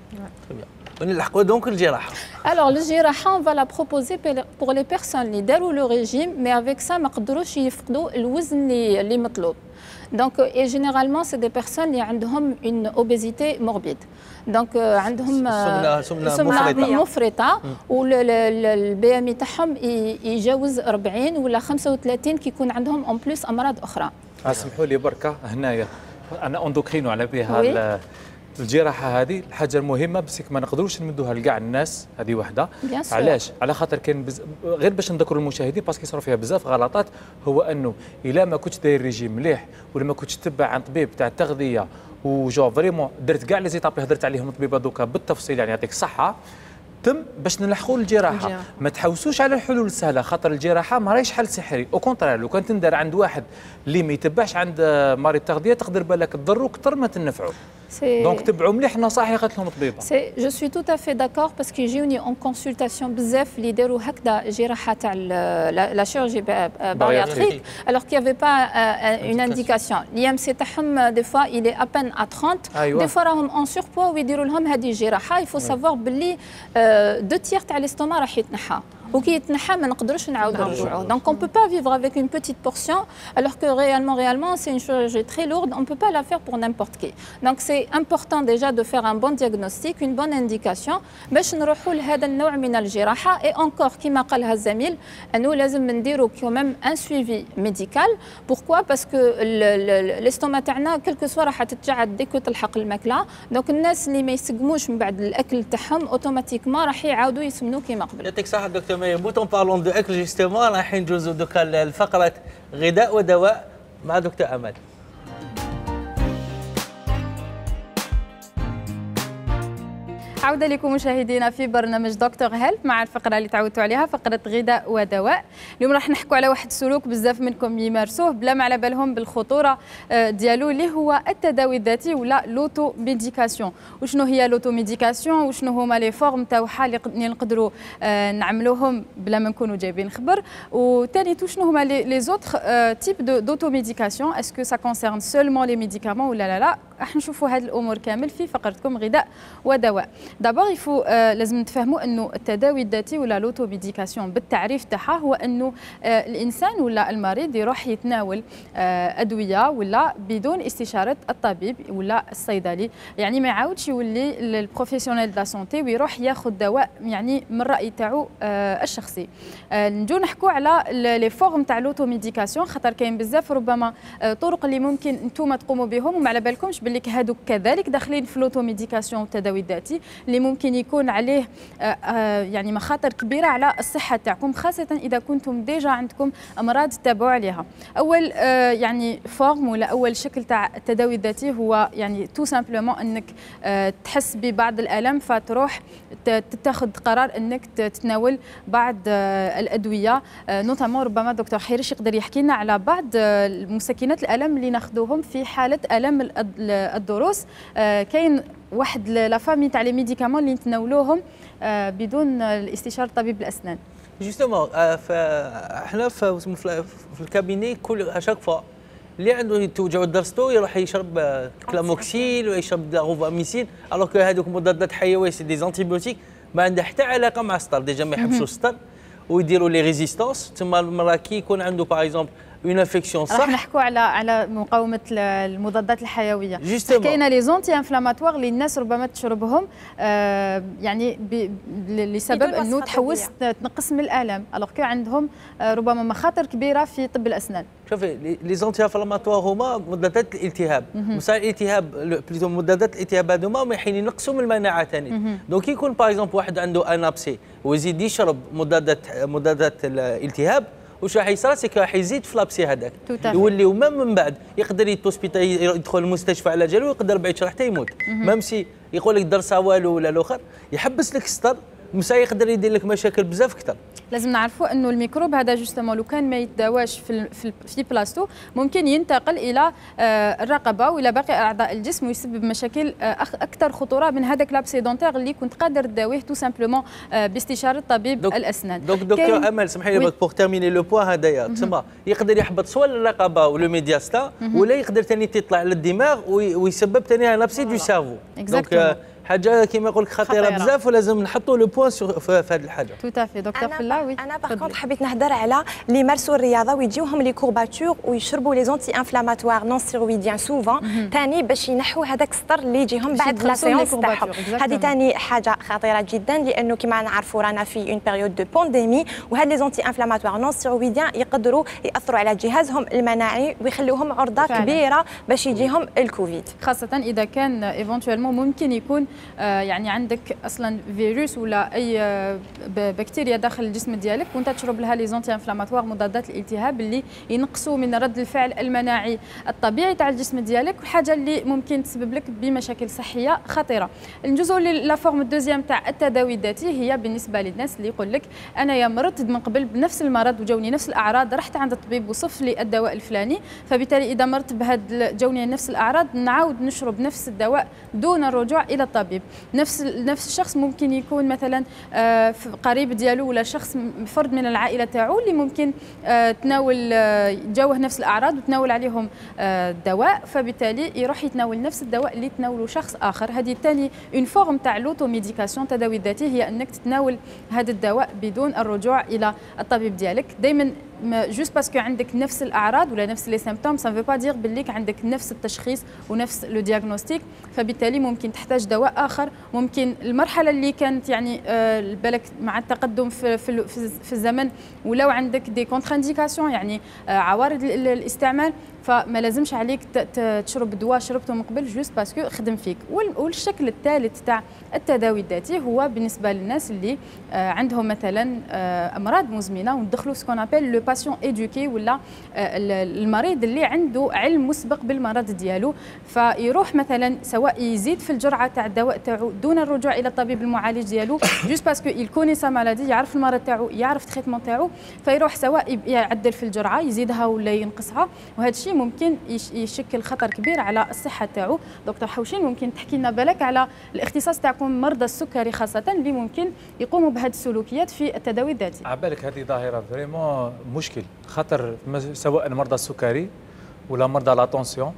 ونلحقوا دونك الجراحه. Alors الجراحه on va la proposer pour les personnes اللي داروا لو ريجيم مي افيك سا ما قدروش يفقدوا الوزن اللي مطلوب. دونك اي جينيرالمون سي دي بيرسون اللي عندهم اون اوبيزيتي موربيد، دونك عندهم سمنه مفرطه والبي ام اي تاعهم يجاوز 40 ولا 35 كي يكون عندهم اون بليس امراض اخرى. اسمحوا لي بركه هنايا انا اندوكرينو على بها الجراحه هذه الحاجه المهمه بس ما نقدروش نمدوها لكاع الناس، هذه وحده. علاش؟ على خاطر كاين غير باش نذكروا المشاهدين باسكو يصروا فيها بزاف غلطات، هو انه الا ما كنتش داير ريجيم مليح ولا ما كنتش تتبع عن طبيب تاع التغذيه وجو فريمون درت كاع لي زيتاب اللي هضرت عليهم الطبيبه دوكا بالتفصيل، يعني يعطيك الصحه تم باش نلحقوا الجراحه. ما تحوسوش على الحلول السهله، خاطر الجراحه ما راهيش حل سحري، او كونترير لو كان تندار عند واحد اللي ما يتبعش عند مريض تغذيه تقدر بالك تضروا اكثر ما تنفعوا. دونك تبعوا مليح النصائح اللي قالت لهم الطبيبه. جو سوي تو افي داكور باسكو يجيوني اون كونسلطاسيون بزاف اللي داروا هكذا جراحه تاع لا شيرجي بارياتريك الوغ كي افي با اون انديكاسيون. الاي ام سي تاعهم دي فوا الي ابان ا 30 دي فوا راهم اون سور بوا ويديروا لهم هذه الجراحه. يفو سافوار باللي 2 تاع الاستوما راح يتنحى، وكي يتنحى ما نقدروش نعاودوا نرجعوه. دونك اون بو با فيفر افيك اون بوتيت بورسيون الوغ كو réellement سي اون شيرجي تري لورد اون بو با لا فير بور نيمبورت كي. دونك سي important déjà de faire un bon diagnostic, une bonne indication باش نروحوا لهذا النوع من الجراحه. اي انكور كما قالها الزميل انه لازم نديروا كومام ان سويفي ميديكال. بوركوا باسكو الاستوما تاعنا كلكو سوا راح تتجعد ديكو تلحق الماكله، دونك الناس اللي ما يسقموش من بعد الاكل تاعهم اوتوماتيكمون راح يعاودوا يسمنوا كما قبل. يعطيك الصحه دكتور مريم. بوتون بارلون دو اكل جوستومون راح نجوزوا دوكا الفقره غذاء ودواء مع دكتور امل. عودة لكم مشاهدينا في برنامج دكتور هيلب مع الفقرة اللي تعودتوا عليها، فقرة غذاء ودواء. اليوم راح نحكوا على واحد السلوك بزاف منكم يمارسوه بلا ما على بالهم بالخطورة ديالو، اللي هو التداوي الذاتي ولا لوتو ميديكاسيون. وشنو هي لوتو ميديكاسيون وشنو هما لي فورم تاعها اللي نقدروا نعملوهم بلا ما نكونوا جايبين خبر، وثاني شنو هما لي زوتر تيب دوتو ميديكاسيون، اسكو سا كونسيرن سولمون لي ميديكامون ولا لا. راح نشوفوا هذه الامور كامل في فقرتكم غذاء ودواء. دابور يفو لازم نتفهموا انه التداوي الذاتي ولا لوتو ميديكاسيون بالتعريف تاعها هو انه الانسان ولا المريض يروح يتناول ادويه ولا بدون استشاره الطبيب ولا الصيدلي، يعني ما يعاودش يولي البروفيسيونيل دا سونتي ويروح ياخذ دواء يعني من الراي تاعو الشخصي. نجو نحكوا على لي فورم تاع لوتو ميديكاسيون، خاطر كاين بزاف ربما طرق اللي ممكن انتم تقوموا بهم وما على بالكمش باللي هادوك كذلك داخلين في لوتو ميديكاسيون والتداوي الذاتي اللي ممكن يكون عليه يعني مخاطر كبيره على الصحه تاعكم، خاصه اذا كنتم ديجا عندكم امراض تتابعوا عليها. اول يعني فورم ولا اول شكل تاع التداوي الذاتي هو يعني تو سامبلومون انك تحس ببعض الالم فتروح تتخذ قرار انك تتناول بعض الادويه، نوتامون ربما دكتور حيرش يقدر يحكي لنا على بعض مسكنات الالم اللي ناخذوهم في حاله الم الضروس. كاين واحد لا فامي تاع لي ميديكامون اللي نتناولوهم بدون استشاره طبيب الاسنان. جوستومون احنا في الكابيني كل اشاك فوا اللي عنده توجعوا درستو يروح يشرب كلاموكسيل ويشرب لاغوفاميسين، الوغ كو هذوك مضادات حيويه سي دي زانتيبيوتيك ما عندها حتى علاقه مع السطر، ديجا ما يحبسوا السطر ويديروا لي ريزيستونس. تما المراه كي يكون عنده باغ اكزومبل اون انفيكسيون صح، راح نحكوا على مقاومه المضادات الحيويه. كاينه لي زونتي انفلاماتوار اللي الناس ربما تشربهم يعني لسبب انه تحوس تنقص من الالم، الوغ كو عندهم ربما مخاطر كبيره في طب الاسنان. شوفي لي زونتي انفلاماتوار هما مضادات الالتهاب، مساعد الالتهاب بليتو مضادات الالتهاب هذوما حين ينقصوا من المناعه ثاني. دونك يكون باغ اكزومبل واحد عنده انابسي ويزيد يشرب مضادات الالتهاب، واش راح يصرى سي راح يزيد في لابسي هذاك يولي من بعد يقدر يدخل المستشفى على جالو ويقدر بعد شهر حتى يموت. ميم سي يقول لك درسا والو ولا الاخر يحبس لك السطر مسا يقدر يدير لك مشاكل بزاف اكثر. لازم نعرفوا انه الميكروب هذا جوستومون لو كان ما يتداواش في بلاصتو ممكن ينتقل الى الرقبه والى باقي اعضاء الجسم ويسبب مشاكل اكثر خطوره من هذاك لابسيدونتير اللي كنت قادر تداويه تو سامبلومون باستشاره طبيب الاسنان. دكتور امل سمحي لي بور تيرميني لو بوان هذايا تسمى يقدر يحبط سواء الرقبه ولا الميدياستا ولا يقدر ثاني تطلع للدماغ ويسبب ثاني لابسي دو سيرفو. دونك حاجه كيما يقول لك خطيره بزاف ولازم نحطوا لو بوان في هذه الحاجه. توتافي دكتور فلاوي. انا باغ كونط حبيت نهضر على اللي يمارسوا الرياضه ويجيوهم لي كورباتور ويشربوا لي زونتي انفلاماتوار نون ستيرويديان سوفون ثاني باش ينحوا هذاك السطر اللي يجيهم بعد لا سيونس تاعهم. هذه ثاني حاجه خطيره جدا لانه كما نعرفوا رانا في اون بيريود دو بانديمي وهاد لي زونتي انفلاماتوار نون ستيرويديان يقدروا ياثروا على جهازهم المناعي ويخلوهم عرضه كبيره باش يجيهم الكوفيد، خاصه اذا كان ايفونتويلمون ممكن يكون يعني عندك اصلا فيروس ولا اي بكتيريا داخل الجسم ديالك وانت تشرب لها لي زونتي انفلاماتوار مضادات الالتهاب اللي ينقصوا من رد الفعل المناعي الطبيعي تاع الجسم ديالك، وحاجه اللي ممكن تسبب لك بمشاكل صحيه خطيره. نجوزو لا فورم الدوزيام تاع التداوي الذاتي هي بالنسبه للناس اللي يقول لك انا يا مرضت من قبل بنفس المرض وجاوني نفس الاعراض، رحت عند الطبيب وصف لي الدواء الفلاني، فبالتالي اذا مرت بهاد جاوني نفس الاعراض نعاود نشرب نفس الدواء دون الرجوع الى الطبيب. نفس الشخص ممكن يكون مثلا قريب ديالو ولا شخص فرد من العائله تاعو اللي ممكن تناول جاوه نفس الاعراض وتناول عليهم دواء، فبالتالي يروح يتناول نفس الدواء اللي تناوله شخص اخر. هذه ثاني اون فورم تاع لوتو ميديكاسيون التداوي الذاتي، هي انك تتناول هذا الدواء بدون الرجوع الى الطبيب ديالك. دائما جوست باسكو عندك نفس الاعراض ولا نفس لي سيمبتوم سا فو با دير بالليك عندك نفس التشخيص ونفس لو دياغنوستيك، فبالتالي ممكن تحتاج دواء اخر. ممكن المرحله اللي كانت يعني بالك مع التقدم في الزمن ولو عندك دي كونترانديكاسيون يعني عوارض الاستعمال، فما لازمش عليك تشرب دواء شربته من قبل جوست باسكو خدم فيك. والشكل الثالث تاع التداوي الذاتي هو بالنسبه للناس اللي عندهم مثلا امراض مزمنه وندخلوا سكون ابل لو باسيون ايدوكي ولا المريض اللي عنده علم مسبق بالمرض ديالو، فيروح مثلا سواء يزيد في الجرعه تاع الدواء تاعو دون الرجوع الى الطبيب المعالج ديالو جوست باسكو يكوني سا مالادي، يعرف المرض تاعو يعرف التريتمون تاعو، فيروح سواء يعدل في الجرعه يزيدها ولا ينقصها، وهذا الشيء ممكن يشكل خطر كبير على الصحه تاعو. دكتور حوشين ممكن تحكي لنا بالك على الاختصاص تاعكم مرضى السكري خاصه اللي ممكن يقوموا بهذه السلوكيات في التداوي الذاتي. عبالك هذه ظاهره فريمون مشكل خطر سواء مرضى السكري ولا مرضى لا طونسيون،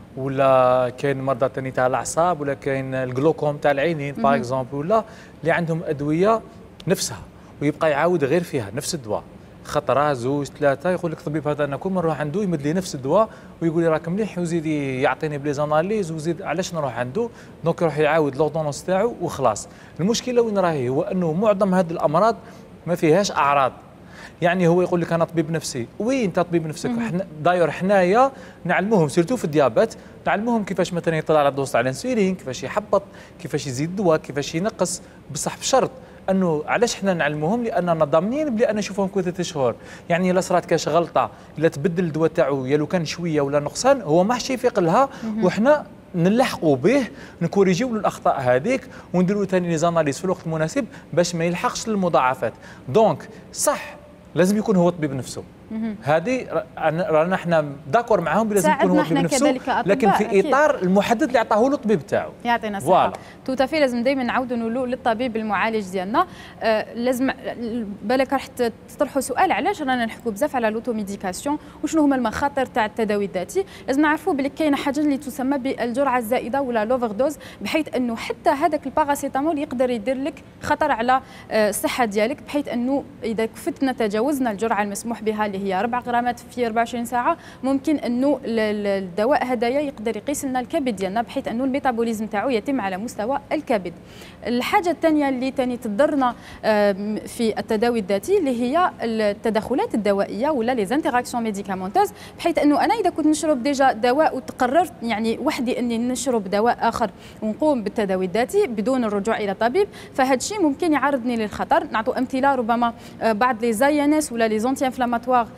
ولا كاين مرضى ثاني تاع الاعصاب، ولا كاين الجلوكوم تاع العينين باغ اكزومبل، ولا اللي عندهم ادويه نفسها ويبقى يعاود غير فيها نفس الدواء خطره زوج ثلاثه، يقول لك الطبيب هذا انا كل مره نروح عنده يمد لي نفس الدواء ويقول لي راك مليح ويزيد يعطيني بلي زاناليز ويزيد علاش نروح عنده، دونك يروح يعاود لوردونونس تاعو وخلاص. المشكله وين راهي؟ هو انه معظم هذه الامراض ما فيهاش اعراض. يعني هو يقول لك انا طبيب نفسي، وي انت طبيب نفسك، داير حنايا نعلموهم سيرتو في الديابات، نعلموهم كيفاش مثلا يطلع على دوز تاع الانسولين، كيفاش يحبط، كيفاش يزيد الدواء، كيفاش ينقص، بصح بشرط انه علاش حنا نعلموهم؟ لاننا ضامنين بلي انا نشوفهم كل 3 شهور، يعني الا صرات كاش غلطه، الا تبدل الدواء تاعو يا لو كان شويه ولا نقصان، هو ما حش يفيق لها، وحنا نلحقوا به نكوريجيو له الاخطاء هذيك ونديروا ثاني لي زاناليز في الوقت المناسب باش ما يلحقش للمضاعفات. دونك صح لازم يكون هو طبيب نفسه، هذه رانا احنا داكور معاهم لازم يكون هو طبيب نفسه، لكن في اطار المحدد اللي عطاه له الطبيب تاعو. يعطينا الصحه. توتافي لازم دائما نعاودوا نقولوا للطبيب المعالج ديالنا لازم بالك راح تطرحوا سؤال علاش رانا نحكوا بزاف على لوتوميديكاسيون وشنو هما المخاطر تاع التداوي الذاتي. لازم نعرفوا بلي كاينه حاجه اللي تسمى بالجرعه الزائده ولا لوفر دوز، بحيث انه حتى هذاك الباراسيتامول يقدر يدير لك خطر على الصحه ديالك، بحيث انه اذا كفتنا تجاوزنا الجرعه المسموح بها اللي هي 4 غرامات في 24 ساعه، ممكن انه الدواء هدايا يقدر يقيس لنا الكبد ديالنا، بحيث انه الميتابوليزم تاعو يتم على مستوى الكبد. الحاجه الثانيه اللي ثاني تضرنا في التداوي الذاتي اللي هي التدخلات الدوائيه ولا لي زانتيراكسيون ميديكامونتوز، بحيث انه انا اذا كنت نشرب ديجا دواء وتقررت يعني وحدي اني نشرب دواء اخر ونقوم بالتداوي الذاتي بدون الرجوع الى طبيب، فهذا الشيء ممكن يعرضني للخطر. نعطوا امثله ربما بعض لي زايانس ولا لي زونتي انفلاماتوار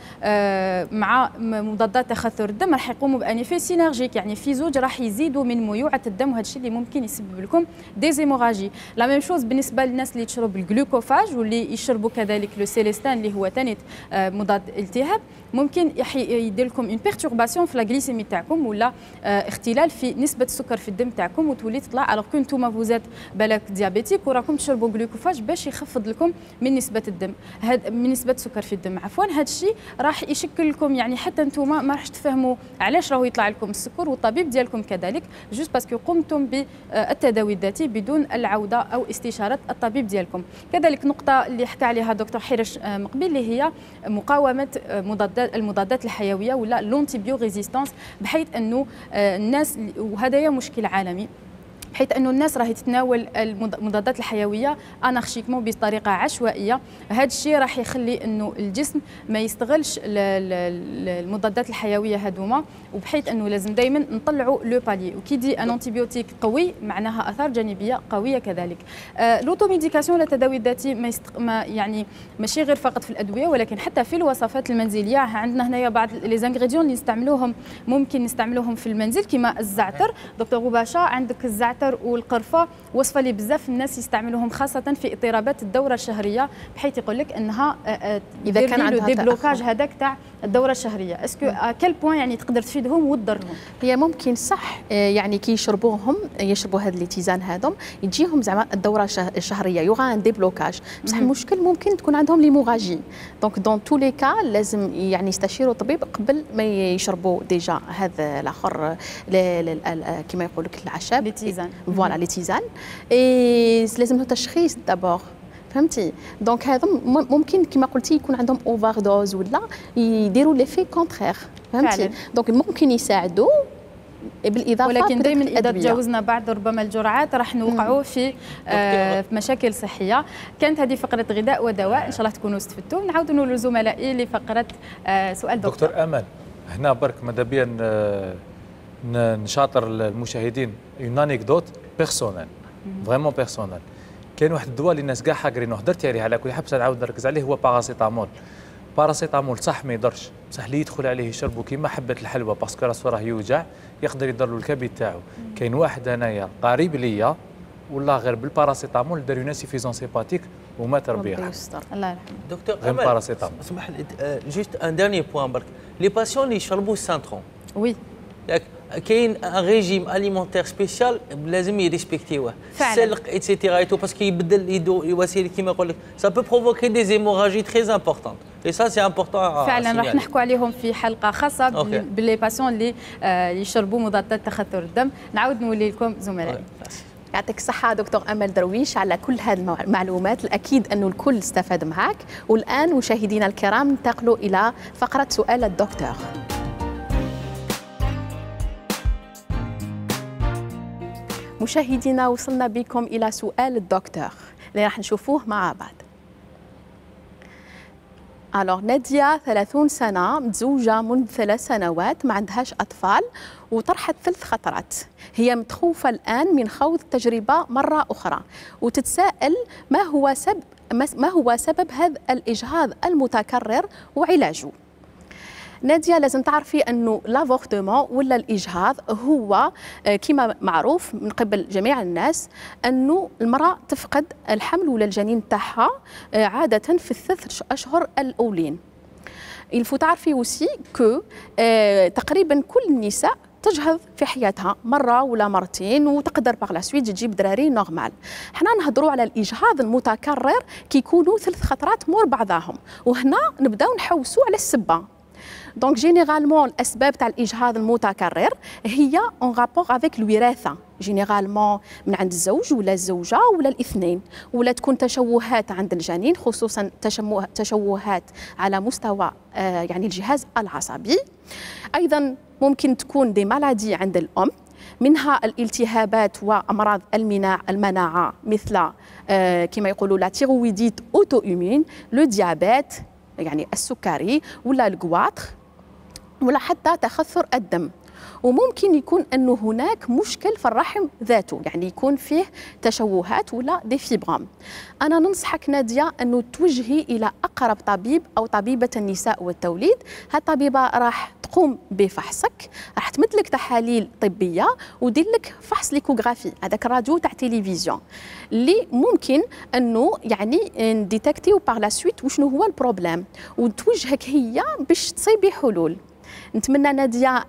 مع مضادات تخثر الدم راح يقوموا بانيفي سينرجيك، يعني في زوج راح يزيدوا من ميوعه الدم، وهذا الشيء اللي ممكن يسبب لكم ديزيموراجي. لا ميم شوز بالنسبه للناس اللي تشرب الجلوكوفاج واللي يشربوا كذلك لو سيليستان اللي هو ثاني مضاد التهاب، ممكن يدير لكم اون بيرتورباسيون في لا غليسيمي تاعكم ولا اختلال في نسبه السكر في الدم تاعكم وتولي تطلع الوغ كنتوما فوزات بالك ديابيتيك وراكم تشربوا جلوكوفاج باش يخفض لكم من نسبه الدم من نسبه السكر في الدم عفوا. هذا الشيء راح يشكل لكم يعني حتى انتوما ما راحش تفهموا علاش راهو يطلع لكم السكر، والطبيب ديالكم كذلك جوست باسكو قمتم بالتداوي الذاتي بدون العوده او استشاره الطبيب ديالكم. كذلك نقطه اللي حكى عليها دكتور حرش مقبل اللي هي مقاومه المضادات الحيويه ولا لونتيبيو ريزيستانس، بحيث انه الناس وهذا مشكل عالمي، بحيث انه الناس راهي تتناول المضادات الحيويه انارشيكمون بطريقه عشوائيه. هذا الشيء راح يخلي انه الجسم ما يستغلش المضادات الحيويه هذوما، وبحيث انه لازم دائما نطلعوا لو بالي. وكي دي ان انتيبيوتيك قوي معناها اثار جانبيه قويه كذلك. لوتوميديكاسيون ولا التداوي الذاتي ما يعني ماشي غير فقط في الادويه ولكن حتى في الوصفات المنزليه. عندنا هنايا بعض لي زانغريديون اللي نستعملوهم ممكن نستعملوهم في المنزل كما الزعتر. دكتور غباشه عندك الزعتر والقرفه وصفه اللي بزاف الناس يستعملوهم خاصه في اضطرابات الدوره الشهريه، بحيث يقول لك انها اذا كان عندها ديبلوكاج هذاك تاع الدوره الشهريه. اسكو كل بوين يعني تقدر تفيدهم وتضرهم؟ هي ممكن صح يعني كي يشربوا هذا الاتزان هذم يجيهم زعما الدوره الشهريه يوغا ان ديبلوكاج، بصح المشكل ممكن تكون عندهم ليموراجي. دونك دون تو لي كا لازم يعني يستشيروا طبيب قبل ما يشربوا ديجا هذا الاخر كما يقول لك الاعشاب الاتزان. فوالا ليتيزان لازم له تشخيص دابور، فهمتي؟ دونك هذا ممكن كما قلتي يكون عندهم اوفر دوز ولا يديروا ليفي كونترير، فهمتي؟ دونك ممكن يساعدوا بالاضافه، ولكن دائما اذا تجاوزنا بعض ربما الجرعات راح نوقعوا في مشاكل صحيه. كانت هذه فقره غذاء ودواء، ان شاء الله تكونوا استفدتوا. نعاودوا نقولوا لزملائي لفقره سؤال دكتور امل. هنا برك ماذا بيا نشاطر المشاهدين اون انيكدوت بيرسونيل فريمون بيرسونيل. كاين واحد الدواء اللي الناس كاع حاقرينه هدرت عليه على كل حبس نعاود نركز عليه، هو باراسيتامول صح ما يضرش، بصح اللي يدخل عليه يشربوا كيما حبه الحلوى باسكو راسو راه يوجع يقدر يضر له الكبد تاعو. كاين واحد انايا قريب ليا والله غير بالباراسيتامول دار اون انسيفيزون سيباتيك ومات ربي يرحمه. الله يرحمه. دكتور غير باراسيتامول. اسمح لي جوست ان داني بوان برك، لي باسيون اللي يشربوا السانترون وي كاين ان ريجيم اليمونتير سبيسيال لازم يريسبكتيوه، السلق ايتترا اي تو باسكو يبدل يواسيل كيما يقول لك سا بو بروفوكي دي زيموراجي تري امبورطون. اي سا سي امبورطون فعلا راح نحكوا عليهم في حلقه خاصه باللي باسيون اللي يشربوا مضادات تخثر الدم. نعاود نولي لكم زملائي. يعطيك الصحة دكتور أمل درويش على كل هذه المعلومات. الأكيد أنه الكل استفاد معك. والآن مشاهدينا الكرام ننتقلوا إلى فقرة سؤال الدكتور. مشاهدينا وصلنا بكم إلى سؤال الدكتور اللي راح نشوفوه مع بعض. الوغ نادية 30 سنة متزوجة منذ 3 سنوات ما عندهاش أطفال وطرحت 3 خطرات. هي متخوفة الآن من خوض تجربة مرة أخرى وتتساءل ما هو سبب هذا الإجهاض المتكرر وعلاجه. نادية لازم تعرفي أنه لافورتمون ولا الإجهاض هو كما معروف من قبل جميع الناس أنه المرأة تفقد الحمل ولا الجنين تاعها عادة في ال3 أشهر الأولين. الفو تعرفي وسي كو تقريبا كل النساء تجهض في حياتها مرة ولا مرتين وتقدر باغ لا سويت تجيب دراري نورمال. حنا نهضروا على الإجهاض المتكرر كيكونوا 3 خطرات مور بعضهم، وهنا نبداو نحوسوا على السبة. دونك جينيرالمون الاسباب تاع الاجهاض المتكرر هي اون رابور افيك الوراثه، جينيرالمون من عند الزوج ولا الزوجه ولا الاثنين، ولا تكون تشوهات عند الجنين خصوصا تشوهات على مستوى يعني الجهاز العصبي. ايضا ممكن تكون دي مالادي عند الام، منها الالتهابات وامراض المناعه مثل كما يقولوا لا تيرويديت اوتو ايمين، لو ديابيت يعني السكري ولا الجواطر ولا حتى تخثر الدم. وممكن يكون أنه هناك مشكل في الرحم ذاته، يعني يكون فيه تشوهات ولا دي فيبرام. أنا ننصحك نادية أنه توجهي إلى أقرب طبيب أو طبيبة النساء والتوليد. هالطبيبة راح تقوم بفحصك، راح تمدلك تحاليل طبية ودير لك فحص ليكوغرافي، هذاك الراديو تاع تلفزيون اللي ممكن أنه يعني نديتكتيو باغ لا سويت وشنو هو البروبليم وتوجهك هي باش تصيبي حلول. نتمنى نادية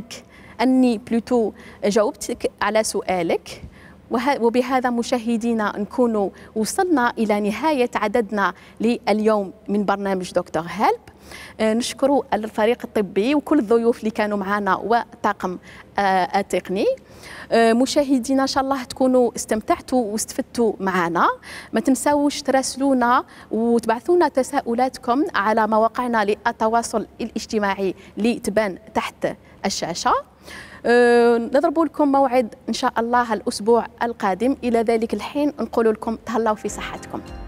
أني بلوتو جاوبتك على سؤالك، وبهذا مشاهدينا نكون وصلنا إلى نهاية عددنا لليوم من برنامج دكتور هيلب. نشكر الفريق الطبي وكل الضيوف اللي كانوا معنا والطاقم التقني. مشاهدينا ان شاء الله تكونوا استمتعتوا واستفدتوا معنا. ما تنساوش تراسلونا وتبعثونا تساؤلاتكم على مواقعنا للتواصل الاجتماعي اللي تبان تحت الشاشه. نضرب لكم موعد ان شاء الله الاسبوع القادم. الى ذلك الحين نقول لكم تهلاو في صحتكم.